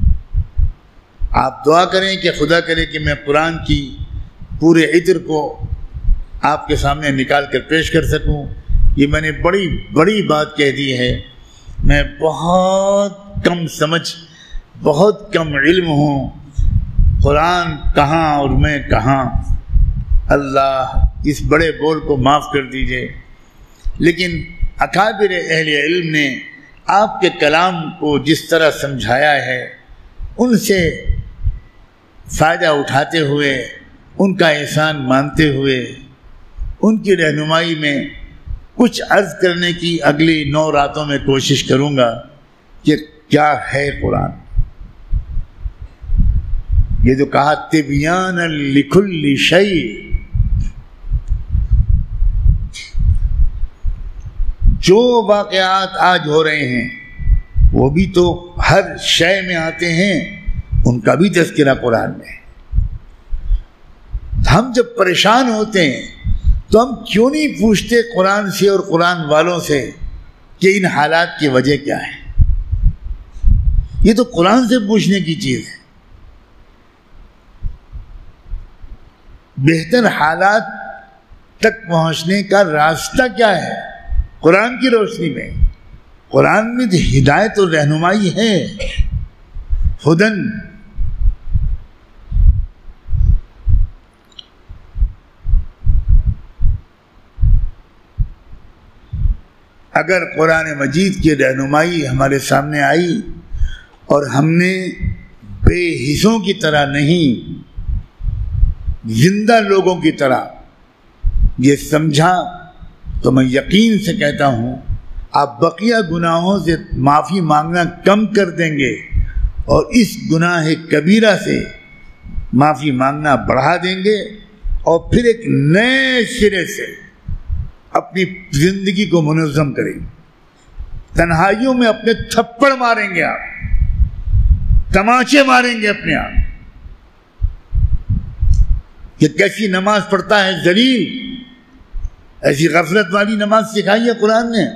آپ دعا کریں کہ خدا کرے کہ میں قرآن کی پورے عطر کو آپ کے سامنے نکال کر پیش کر سکوں۔ یہ میں نے بڑی بڑی بات کہہ دی ہے، میں بہت کم سمجھ، بہت کم علم ہوں، قرآن کہاں اور میں کہاں، اللہ اس بڑے بول کو معاف کر دیجئے۔ لیکن اکابر اہل علم نے آپ کے کلام کو جس طرح سمجھایا ہے، ان سے فائدہ اٹھاتے ہوئے، ان کا احسان مانتے ہوئے، ان کی رہنمائی میں کچھ عرض کرنے کی اگلی 9 راتوں میں کوشش کروں گا کہ کیا ہے قرآن۔ یہ جو کہا تبیان لکل شیء، جو واقعات آج ہو رہے ہیں وہ بھی تو ہر شے میں آتے ہیں، ان کا بھی تذکرہ قرآن میں ہے۔ ہم جب پریشان ہوتے ہیں تو ہم کیوں نہیں پوچھتے قرآن سے اور قرآن والوں سے کہ ان حالات کی وجہ کیا ہے؟ یہ تو قرآن سے پوچھنے کی چیز ہے۔ بہتر حالات تک پہنچنے کا راستہ کیا ہے؟ قرآن کی روشنی میں، قرآن میں ہدایت اور رہنمائی ہے۔ ہدن، اگر قرآن مجید کی رہنمائی ہمارے سامنے آئی اور ہم نے بے حصوں کی طرح نہیں، زندہ لوگوں کی طرح یہ سمجھا، تو میں یقین سے کہتا ہوں آپ بقیہ گناہوں سے معافی مانگنا کم کر دیں گے اور اس گناہ کبیرہ سے معافی مانگنا بڑھا دیں گے، اور پھر ایک نئے سرے سے اپنی زندگی کو منظم کریں گے۔ تنہائیوں میں اپنے تھپڑ ماریں گے، آپ تماچے ماریں گے اپنے آپ کہ کیسی نماز پڑھتا ہے ذلیل، ایسی غفلت والی نماز سکھائی ہے قرآن نے۔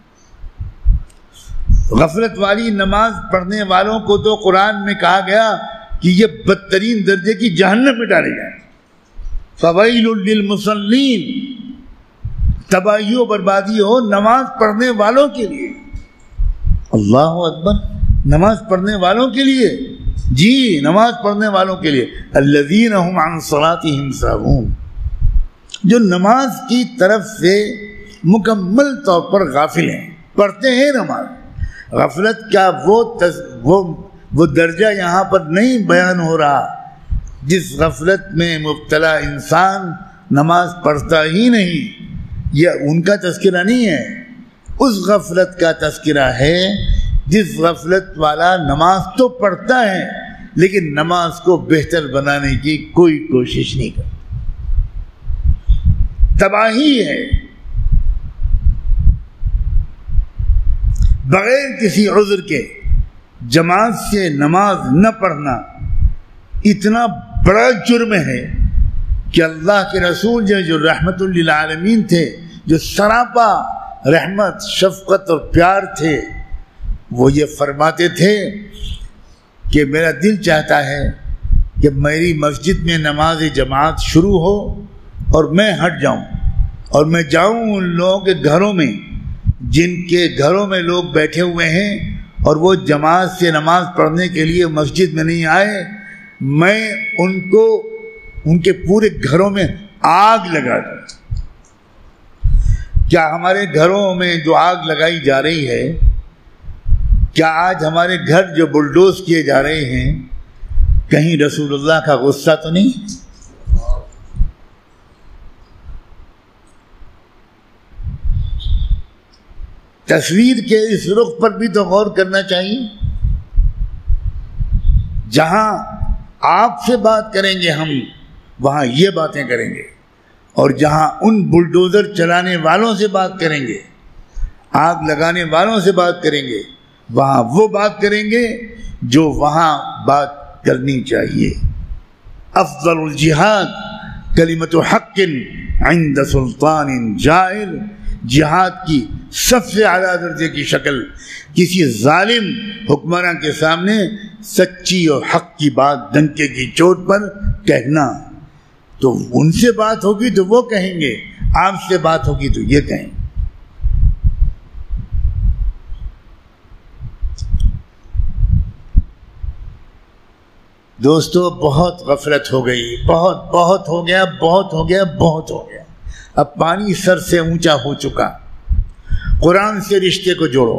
غفلت والی نماز پڑھنے والوں کو تو قرآن میں کہا گیا کہ یہ بدترین درجے کی جہنم میں ڈالے گئے۔ فویل للمصلین، تباہی و بربادی ہو نماز پڑھنے والوں کے لیے۔ اللہ اکبر، نماز پڑھنے والوں کے لیے، جی نماز پڑھنے والوں کے لیے۔ الذین هم عن صلاتهم ساہون، جو نماز کی طرف سے مکمل طور پر غافل ہیں، پڑھتے ہیں نماز۔ غفلت کا وہ درجہ یہاں پر نہیں بیان ہو رہا جس غفلت میں مبتلا انسان نماز پڑھتا ہی نہیں، یہ ان کا تذکرہ نہیں ہے، اس غفلت کا تذکرہ ہے جس غفلت والا نماز تو پڑھتا ہے لیکن نماز کو بہتر بنانے کی کوئی کوشش نہیں کرتا۔ تباہی ہے، بغیر کسی عذر کے جماعت سے نماز نہ پڑھنا اتنا بڑا جرم ہے کہ اللہ کے رسول جو رحمت للعالمین تھے، جو سراپا رحمت، شفقت اور پیار تھے، وہ یہ فرماتے تھے کہ میرا دل چاہتا ہے کہ میری مسجد میں نماز جماعت شروع ہو اور میں ہٹ جاؤں، اور میں جاؤں ان لوگوں کے گھروں میں جن کے گھروں میں لوگ بیٹھے ہوئے ہیں اور وہ جماعت سے نماز پڑھنے کے لیے مسجد میں نہیں آئے، میں ان کو ان کے پورے گھروں میں آگ لگا دوں۔ کیا ہمارے گھروں میں جو آگ لگائی جا رہی ہے، کیا آج ہمارے گھر جو بلڈوز کیے جا رہے ہیں، کہیں رسول اللہ کا غصہ تو نہیں؟ تصویر کے اس رخ پر بھی تو غور کرنا چاہیے۔ جہاں آپ سے بات کریں گے ہم، وہاں یہ باتیں کریں گے، اور جہاں ان بلڈوزر چلانے والوں سے بات کریں گے، آگ لگانے والوں سے بات کریں گے، وہاں وہ بات کریں گے جو وہاں بات کرنی چاہیے. افضل الجہاد کلمۃ حق عند سلطان جائر. جہاد کی سب سے اعلیٰ درجے کی شکل کسی ظالم حکمراں کے سامنے سچی اور حق کی بات ڈنکے کی چوٹ پر کہنا. تو ان سے بات ہوگی تو وہ کہیں گے, آپ سے بات ہوگی تو یہ کہیں گے. دوستو بہت غفلت ہو گئی, بہت ہو گیا, بہت ہو گیا, بہت ہو گیا. اب پانی سر سے اونچا ہو چکا. قرآن سے رشتے کو جوڑو.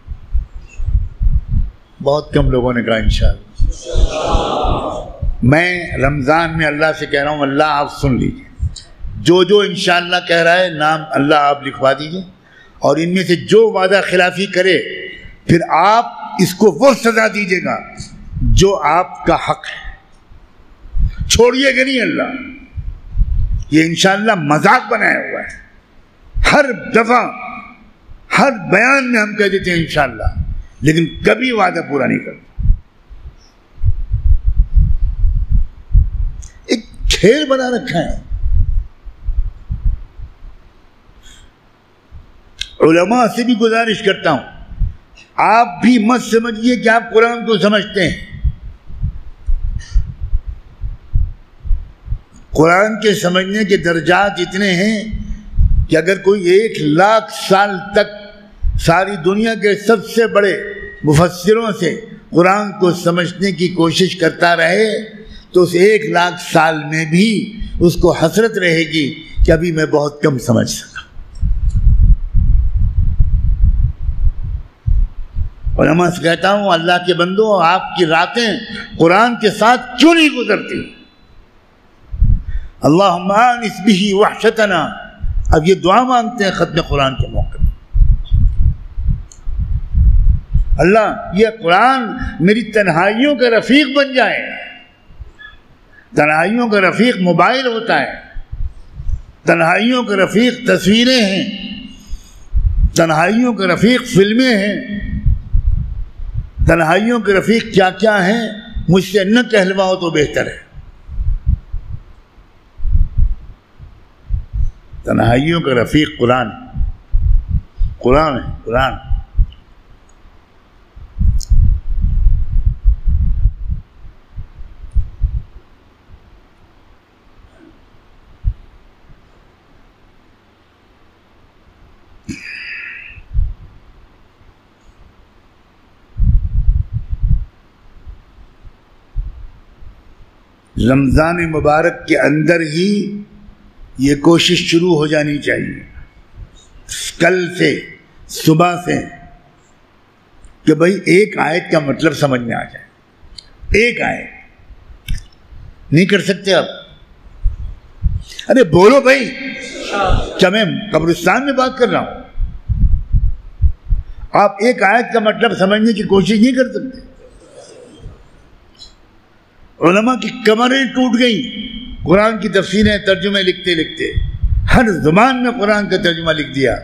بہت کم لوگوں نے کہا انشاءاللہ. میں رمضان میں اللہ سے کہہ رہا ہوں, اللہ آپ سن لیجئے, جو انشاءاللہ کہہ رہا ہے نام اللہ آپ لکھوا دیجئے, اور ان میں سے جو وعدہ خلافی کرے پھر آپ اس کو وہ سزا دیجئے گا جو آپ کا حق ہے. چھوڑیے گا نہیں اللہ. یہ انشاءاللہ مذاق بنایا ہوا ہے. ہر دفعہ ہر بیان میں ہم کہہ دیتے ہیں انشاءاللہ, لیکن کبھی وعدہ پورا نہیں کرتے. ایک کھیل بنا رکھا ہے. علماء سے بھی گزارش کرتا ہوں, آپ بھی مت سمجھیے کہ آپ قرآن کو سمجھتے ہیں. قرآن کے سمجھنے کے درجات اتنے ہیں کہ اگر کوئی 1,00,000 سال تک ساری دنیا کے سب سے بڑے مفسروں سے قرآن کو سمجھنے کی کوشش کرتا رہے تو اس 1,00,000 سال میں بھی اس کو حسرت رہے گی کہ ابھی میں بہت کم سمجھ سکا. علماء سے کہتا ہوں, اللہ کے بندو, آپ کی راتیں قرآن کے ساتھ کیوں نہیں گزرتی؟ اللہم آنس بہ وحشتنا. اب یہ دعا مانگتے ہیں ختم قرآن کے موقع میں. اللہ یہ قرآن میری تنہائیوں کا رفیق بن جائے. تنہائیوں کا رفیق موبائل ہوتا ہے, تنہائیوں کا رفیق تصویریں ہیں, تنہائیوں کا رفیق فلمیں ہیں, تنہائیوں کے رفیق کیا کیا ہیں, مجھ سے نہ کہلواؤ تو بہتر ہے. تنہائیوں کا رفیق قرآن قرآن ہے. قرآن رمضان مبارک کے اندر ہی یہ کوشش شروع ہو جانی چاہیے, کل سے, صبح سے, کہ بھائی ایک آیت کا مطلب سمجھ میں آ جائے. ایک آیت نہیں کر سکتے آپ؟ ارے بولو بھائی, کیا میں قبرستان میں بات کر رہا ہوں؟ آپ ایک آیت کا مطلب سمجھنے کی کوشش نہیں کر سکتے. علماء کی کمریں ٹوٹ گئیں قرآن کی تفسیریں ترجمے لکھتے لکھتے. ہر زبان میں قرآن کا ترجمہ لکھ دیا.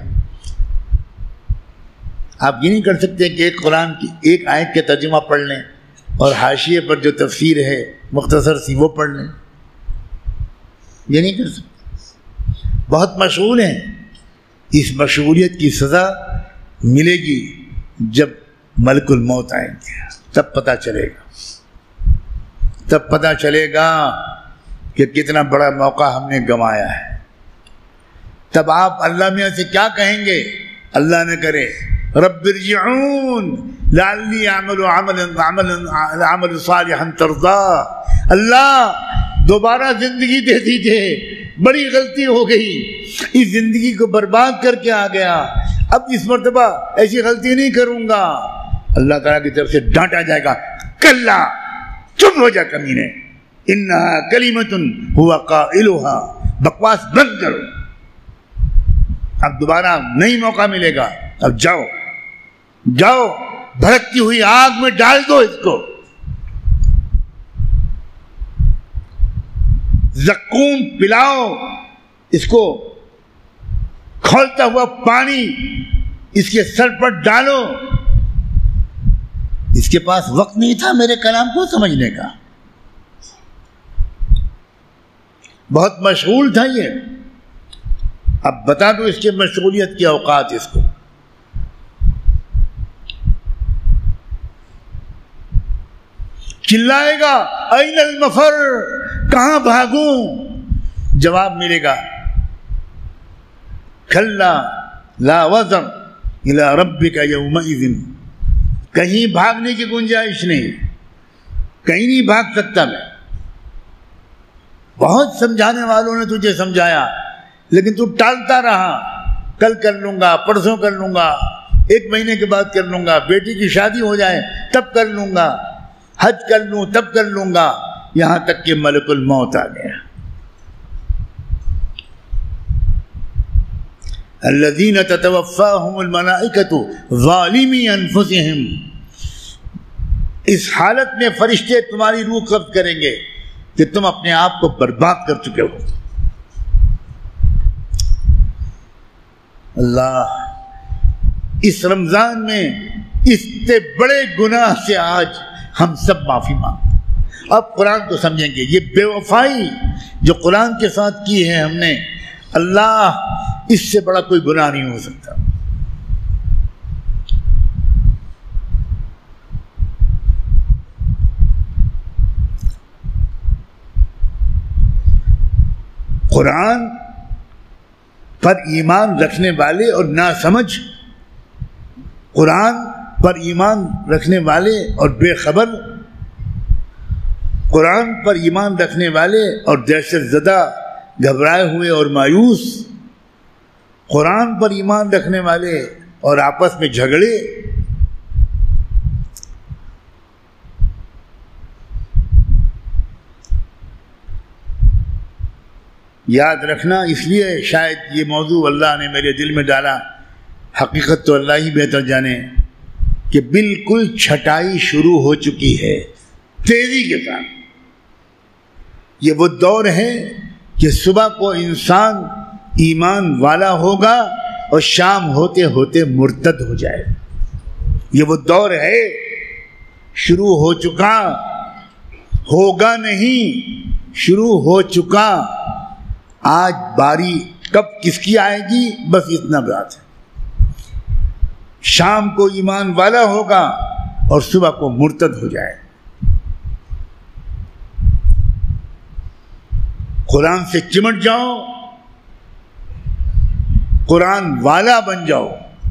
آپ یہ نہیں کر سکتے کہ ایک قرآن کی ایک آیت کا ترجمہ پڑھ لیں اور حاشیے پر جو تفسیر ہے مختصر سی وہ پڑھ لیں. یہ نہیں کر سکتے. بہت مشغول ہیں. اس مشغولیت کی سزا ملے گی جب ملک الموت آئیں گے, تب پتہ چلے گا. تب پتہ چلے گا کہ کتنا بڑا موقع ہم نے گنوایا ہے. تب آپ اللہ میاں سے کیا کہیں گے؟ اللہ نہ کرے رب ارجعون لعلی اعمل عمل صالحا ترضا. اللہ دوبارہ زندگی دے دیجئے, بڑی غلطی ہو گئی, اس زندگی کو برباد کر کے آ گیا, اب اس مرتبہ ایسی غلطی نہیں کروں گا. اللہ تعالیٰ کی طرف سے ڈانٹا جائے گا, کلا چپ ہو جا کمینے, انہا کلمۃ ہوا قائلھا, بکواس بند کرو, اب دوبارہ نہیں موقع ملے گا. اب جاؤ جاؤ بھڑکتی ہوئی آگ میں ڈال دو اس کو. زقوم پلاؤ اس کو, کھولتا ہوا پانی اس کے سر پر ڈالو, اس کے پاس وقت نہیں تھا میرے کلام کو سمجھنے کا، بہت مشغول تھا یہ۔ اب بتا دو اس کے مشغولیت کے اوقات اس کو۔ چلائے گا این المفر، کہاں بھاگوں؟ جواب ملے گا کھلا لا وزر الی ربک یومئذ، کہیں بھاگنے کی گنجائش نہیں، کہیں نہیں بھاگ سکتا میں۔ بہت سمجھانے والوں نے تجھے سمجھایا لیکن تو ٹالتا رہا، کل کر لوں گا، پرسوں کر لوں گا، 1 مہینے کے بعد کر لوں گا، بیٹی کی شادی ہو جائے تب کر لوں گا، حج کر لوں تب کر لوں گا، یہاں تک کہ ملک الموت آ گیا۔ الذین تتوفاہم الملائکۃ ظالمی انفسہم، اس حالت میں فرشتے تمہاری روح قبض کریں گے کہ تم اپنے آپ کو برباد کر چکے ہو۔ اللہ، اس رمضان میں اس سے بڑے گناہ سے آج ہم سب معافی مانگتے۔ اب قرآن کو سمجھیں گے، یہ بے وفائی جو قرآن کے ساتھ کی ہے ہم نے، اللہ اس سے بڑا کوئی گناہ نہیں ہو سکتا۔ قرآن پر ایمان رکھنے والے اور ناسمجھ، قرآن پر ایمان رکھنے والے اور بے خبر، قرآن پر ایمان رکھنے والے اور دہشت زدہ، گھبرائے ہوئے اور مایوس، قرآن پر ایمان رکھنے والے اور آپس میں جھگڑے، یاد رکھنا، اس لیے شاید یہ موضوع اللہ نے میرے دل میں ڈالا، حقیقت تو اللہ ہی بہتر جانے، کہ بالکل چھٹائی شروع ہو چکی ہے تیزی کے ساتھ۔ یہ وہ دور ہے کہ صبح کو انسان ایمان والا ہوگا اور شام ہوتے ہوتے مرتد ہو جائے۔ یہ وہ دور ہے، شروع ہو چکا، ہوگا نہیں، شروع ہو چکا۔ آج باری کب کس کی آئے گی بس اتنا بات ہے۔ شام کو ایمان والا ہوگا اور صبح کو مرتد ہو جائے۔ قرآن سے چمٹ جاؤ، قرآن والا بن جاؤ۔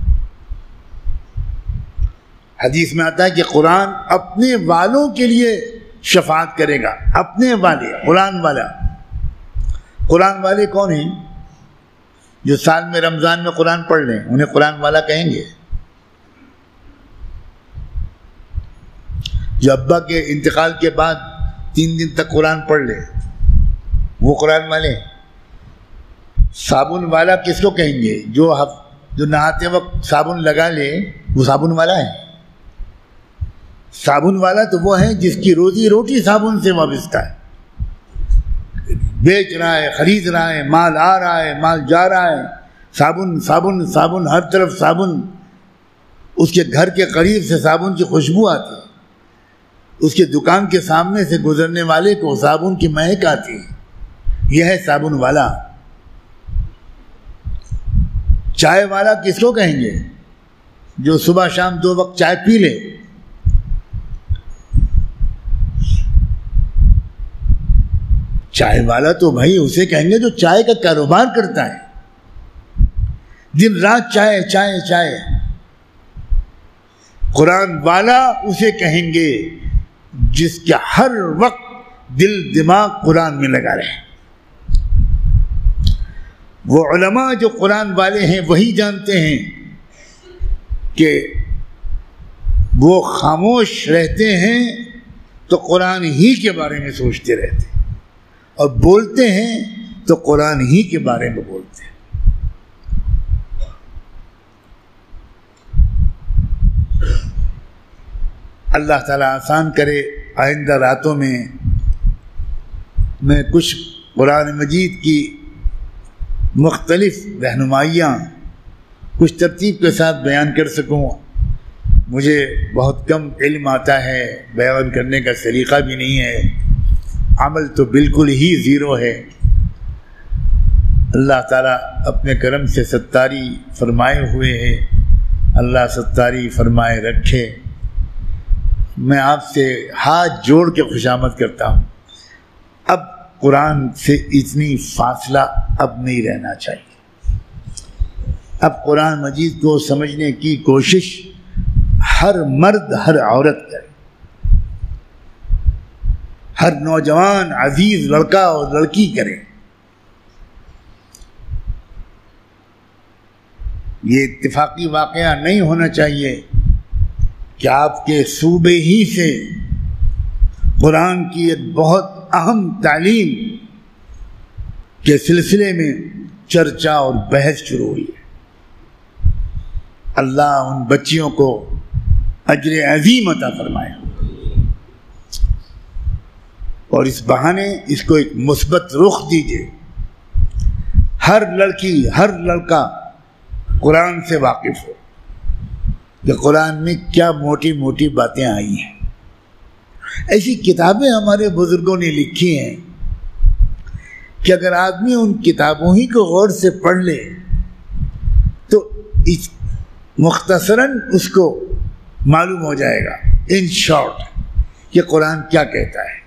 حدیث میں آتا ہے کہ قرآن اپنے والوں کے لیے شفاعت کرے گا، اپنے والے، قرآن والا۔ قرآن والے کون ہیں؟ جو سال میں رمضان میں قرآن پڑھ لیں انہیں قرآن والا کہیں گے۔ جو ابا کے انتقال کے بعد 3 دن تک قرآن پڑھ لے وہ قرآن والے۔ صابن والا کس کو کہیں گے؟ جو نہاتے وقت صابن لگا لے وہ صابن والا ہے۔ صابن والا تو وہ ہے جس کی روزی روٹی صابن سے وابستہ ہے، بیچ رہا ہے، خرید رہا ہے، مال آ رہا ہے، مال جا رہا ہے، صابن صابن صابن، ہر طرف صابن۔ اس کے گھر کے قریب سے صابن کی خوشبو آتی ہے، اس کے دکان کے سامنے سے گزرنے والے کو صابن کی مہک آتی ہے۔ یہ ہے صابن والا۔ چائے والا کس کو کہیں گے؟ جو صبح شام 2 وقت چائے پی لے۔ چائے والا تو بھائی اسے کہیں گے جو چائے کا کاروبار کرتا ہے، دن رات چائے چائے چائے۔ قرآن والا اسے کہیں گے جس کے ہر وقت دل دماغ قرآن میں لگا رہے۔ وہ علماء جو قرآن والے ہیں وہی جانتے ہیں کہ وہ خاموش رہتے ہیں تو قرآن ہی کے بارے میں سوچتے رہتے ہیں، اور بولتے ہیں تو قرآن ہی کے بارے میں بولتے ہیں۔ اللہ تعالیٰ آسان کرے، آئندہ راتوں میں کچھ قرآن مجید کی مختلف رہنمائیاں کچھ ترتیب کے ساتھ بیان کر سکوں۔ مجھے بہت کم علم آتا ہے، بیان کرنے کا سلیقہ بھی نہیں ہے، عمل تو بالکل ہی زیرو ہے۔ اللہ تعالیٰ اپنے کرم سے ستاری فرمائے ہوئے ہے، اللہ ستاری فرمائے رکھے۔ میں آپ سے ہاتھ جوڑ کے خوشامد کرتا ہوں، اب قرآن سے اتنی فاصلہ اب نہیں رہنا چاہیے۔ اب قرآن مجید کو سمجھنے کی کوشش ہر مرد ہر عورت کرے، ہر نوجوان عزیز لڑکا اور لڑکی کرے۔ یہ اتفاقی واقعہ نہیں ہونا چاہیے کہ آپ کے صوبے ہی سے قرآن کی ایک بہت اہم تعلیم کے سلسلے میں چرچا اور بحث شروع ہوئی ہے۔ اللہ ان بچیوں کو اجر عظیم عطا فرمائے اور اس بہانے اس کو ایک مثبت رخ دیجیے۔ ہر لڑکی ہر لڑکا قرآن سے واقف ہو کہ قرآن میں کیا موٹی موٹی باتیں آئی ہیں۔ ایسی کتابیں ہمارے بزرگوں نے لکھی ہیں کہ اگر آدمی ان کتابوں ہی کو غور سے پڑھ لے تو مختصراً اس کو معلوم ہو جائے گا ان شارٹ کہ قرآن کیا کہتا ہے،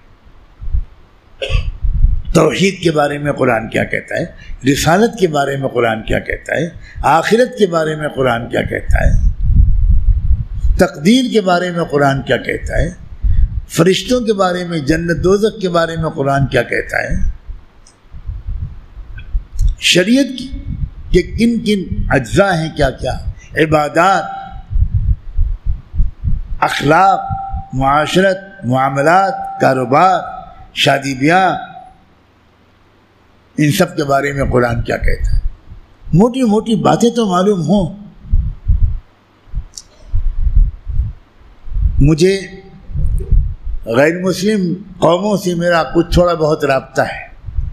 توحید کے بارے میں قرآن کیا کہتا ہے، رسالت کے بارے میں قرآن کیا کہتا ہے، آخرت کے بارے میں قرآن کیا کہتا ہے، تقدیر کے بارے میں قرآن کیا کہتا ہے، فرشتوں کے بارے میں، جنت دوزخ کے بارے میں قرآن کیا کہتا ہے، شریعت کی کہ کن کن اجزاء ہیں، کیا کیا عبادات، اخلاق، معاشرت، معاملات، کاروبار، شادی بیاہ، ان سب کے بارے میں قرآن کیا کہتا ہے۔ موٹی موٹی باتیں تو معلوم ہوں۔ مجھے غیر مسلم قوموں سے میرا کچھ تھوڑا بہت رابطہ ہے۔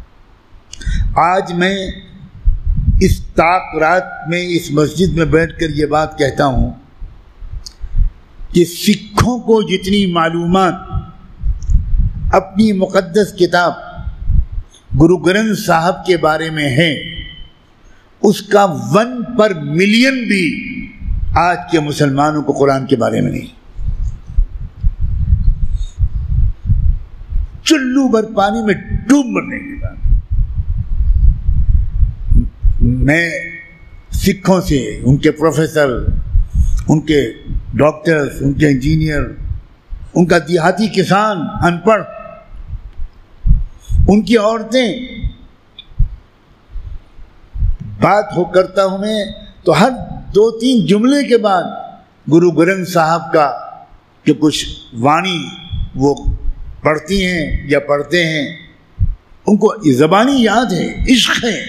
آج میں اس طاق رات میں اس مسجد میں بیٹھ کر یہ بات کہتا ہوں کہ سکھوں کو جتنی معلومات اپنی مقدس کتاب گرو گرنتھ صاحب کے بارے میں ہے، اس کا 1/ملین بھی آج کے مسلمانوں کو قرآن کے بارے میں نہیں۔ چلو بھر پانی میں ڈوب مرنے کے بعد میں سکھوں سے، ان کے پروفیسر، ان کے ڈاکٹرز، ان کے انجینئر، ان کا دیہاتی کسان ان پڑھ، ان کی عورتیں بات ہو کرتا ہوں میں تو ہر 2-3 جملے کے بعد گرو گرنتھ صاحب کا جو کچھ وانی وہ پڑھتی ہیں یا پڑھتے ہیں، ان کو زبانی یاد ہے، عشق ہے۔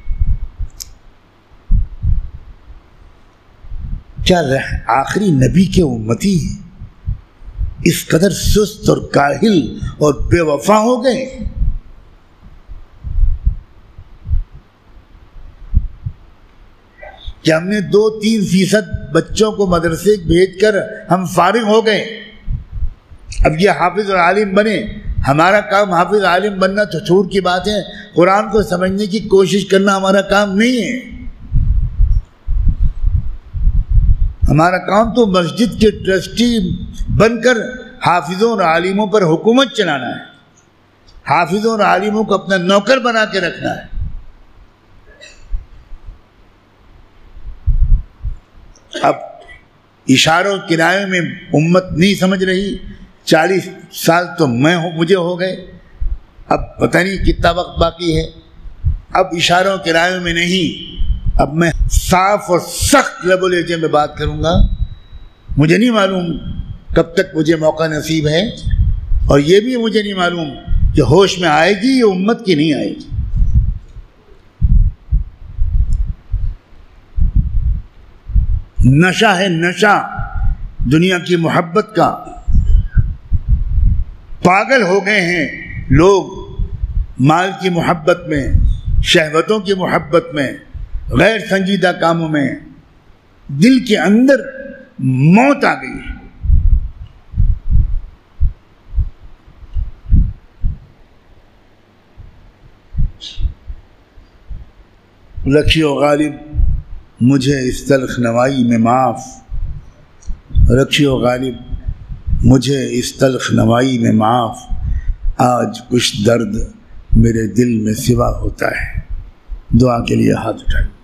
کیا آخری نبی کے امتی اس قدر سست اور کاہل اور بے وفا ہو گئے؟ کہ ہم نے 2-3% بچوں کو مدرسے بھیج کر ہم فارغ ہو گئے، اب یہ حافظ اور عالم بنے۔ ہمارا کام حافظ عالم بننا تو چھوٹ کی بات ہے، قرآن کو سمجھنے کی کوشش کرنا ہمارا کام نہیں ہے۔ ہمارا کام تو مسجد کے ٹرسٹی بن کر حافظوں اور عالموں پر حکومت چلانا ہے، حافظوں اور عالموں کو اپنا نوکر بنا کے رکھنا ہے۔ اب اشاروں کنایوں میں امت نہیں سمجھ رہی۔ 40 سال تو مجھے ہو گئے، اب پتہ نہیں کتنا وقت باقی ہے۔ اب اشاروں کنایوں میں نہیں، اب میں صاف اور سخت لب و لہجے میں بات کروں گا۔ مجھے نہیں معلوم کب تک مجھے موقع نصیب ہے، اور یہ بھی مجھے نہیں معلوم کہ ہوش میں آئے گی یا امت کی نہیں آئے گی۔ نشہ ہے نشہ دنیا کی محبت کا، پاگل ہو گئے ہیں لوگ مال کی محبت میں، شہوتوں کی محبت میں، غیر سنجیدہ کاموں میں۔ دل کے اندر موت آ گئی ہے۔ رکھیو غالب مجھے اس تلخ نوائی میں معاف، رکھیو غالب مجھے اس تلخ نوائی میں معاف، آج کچھ درد میرے دل میں سوا ہوتا ہے۔ دعا کے لیے ہاتھ اٹھائیں۔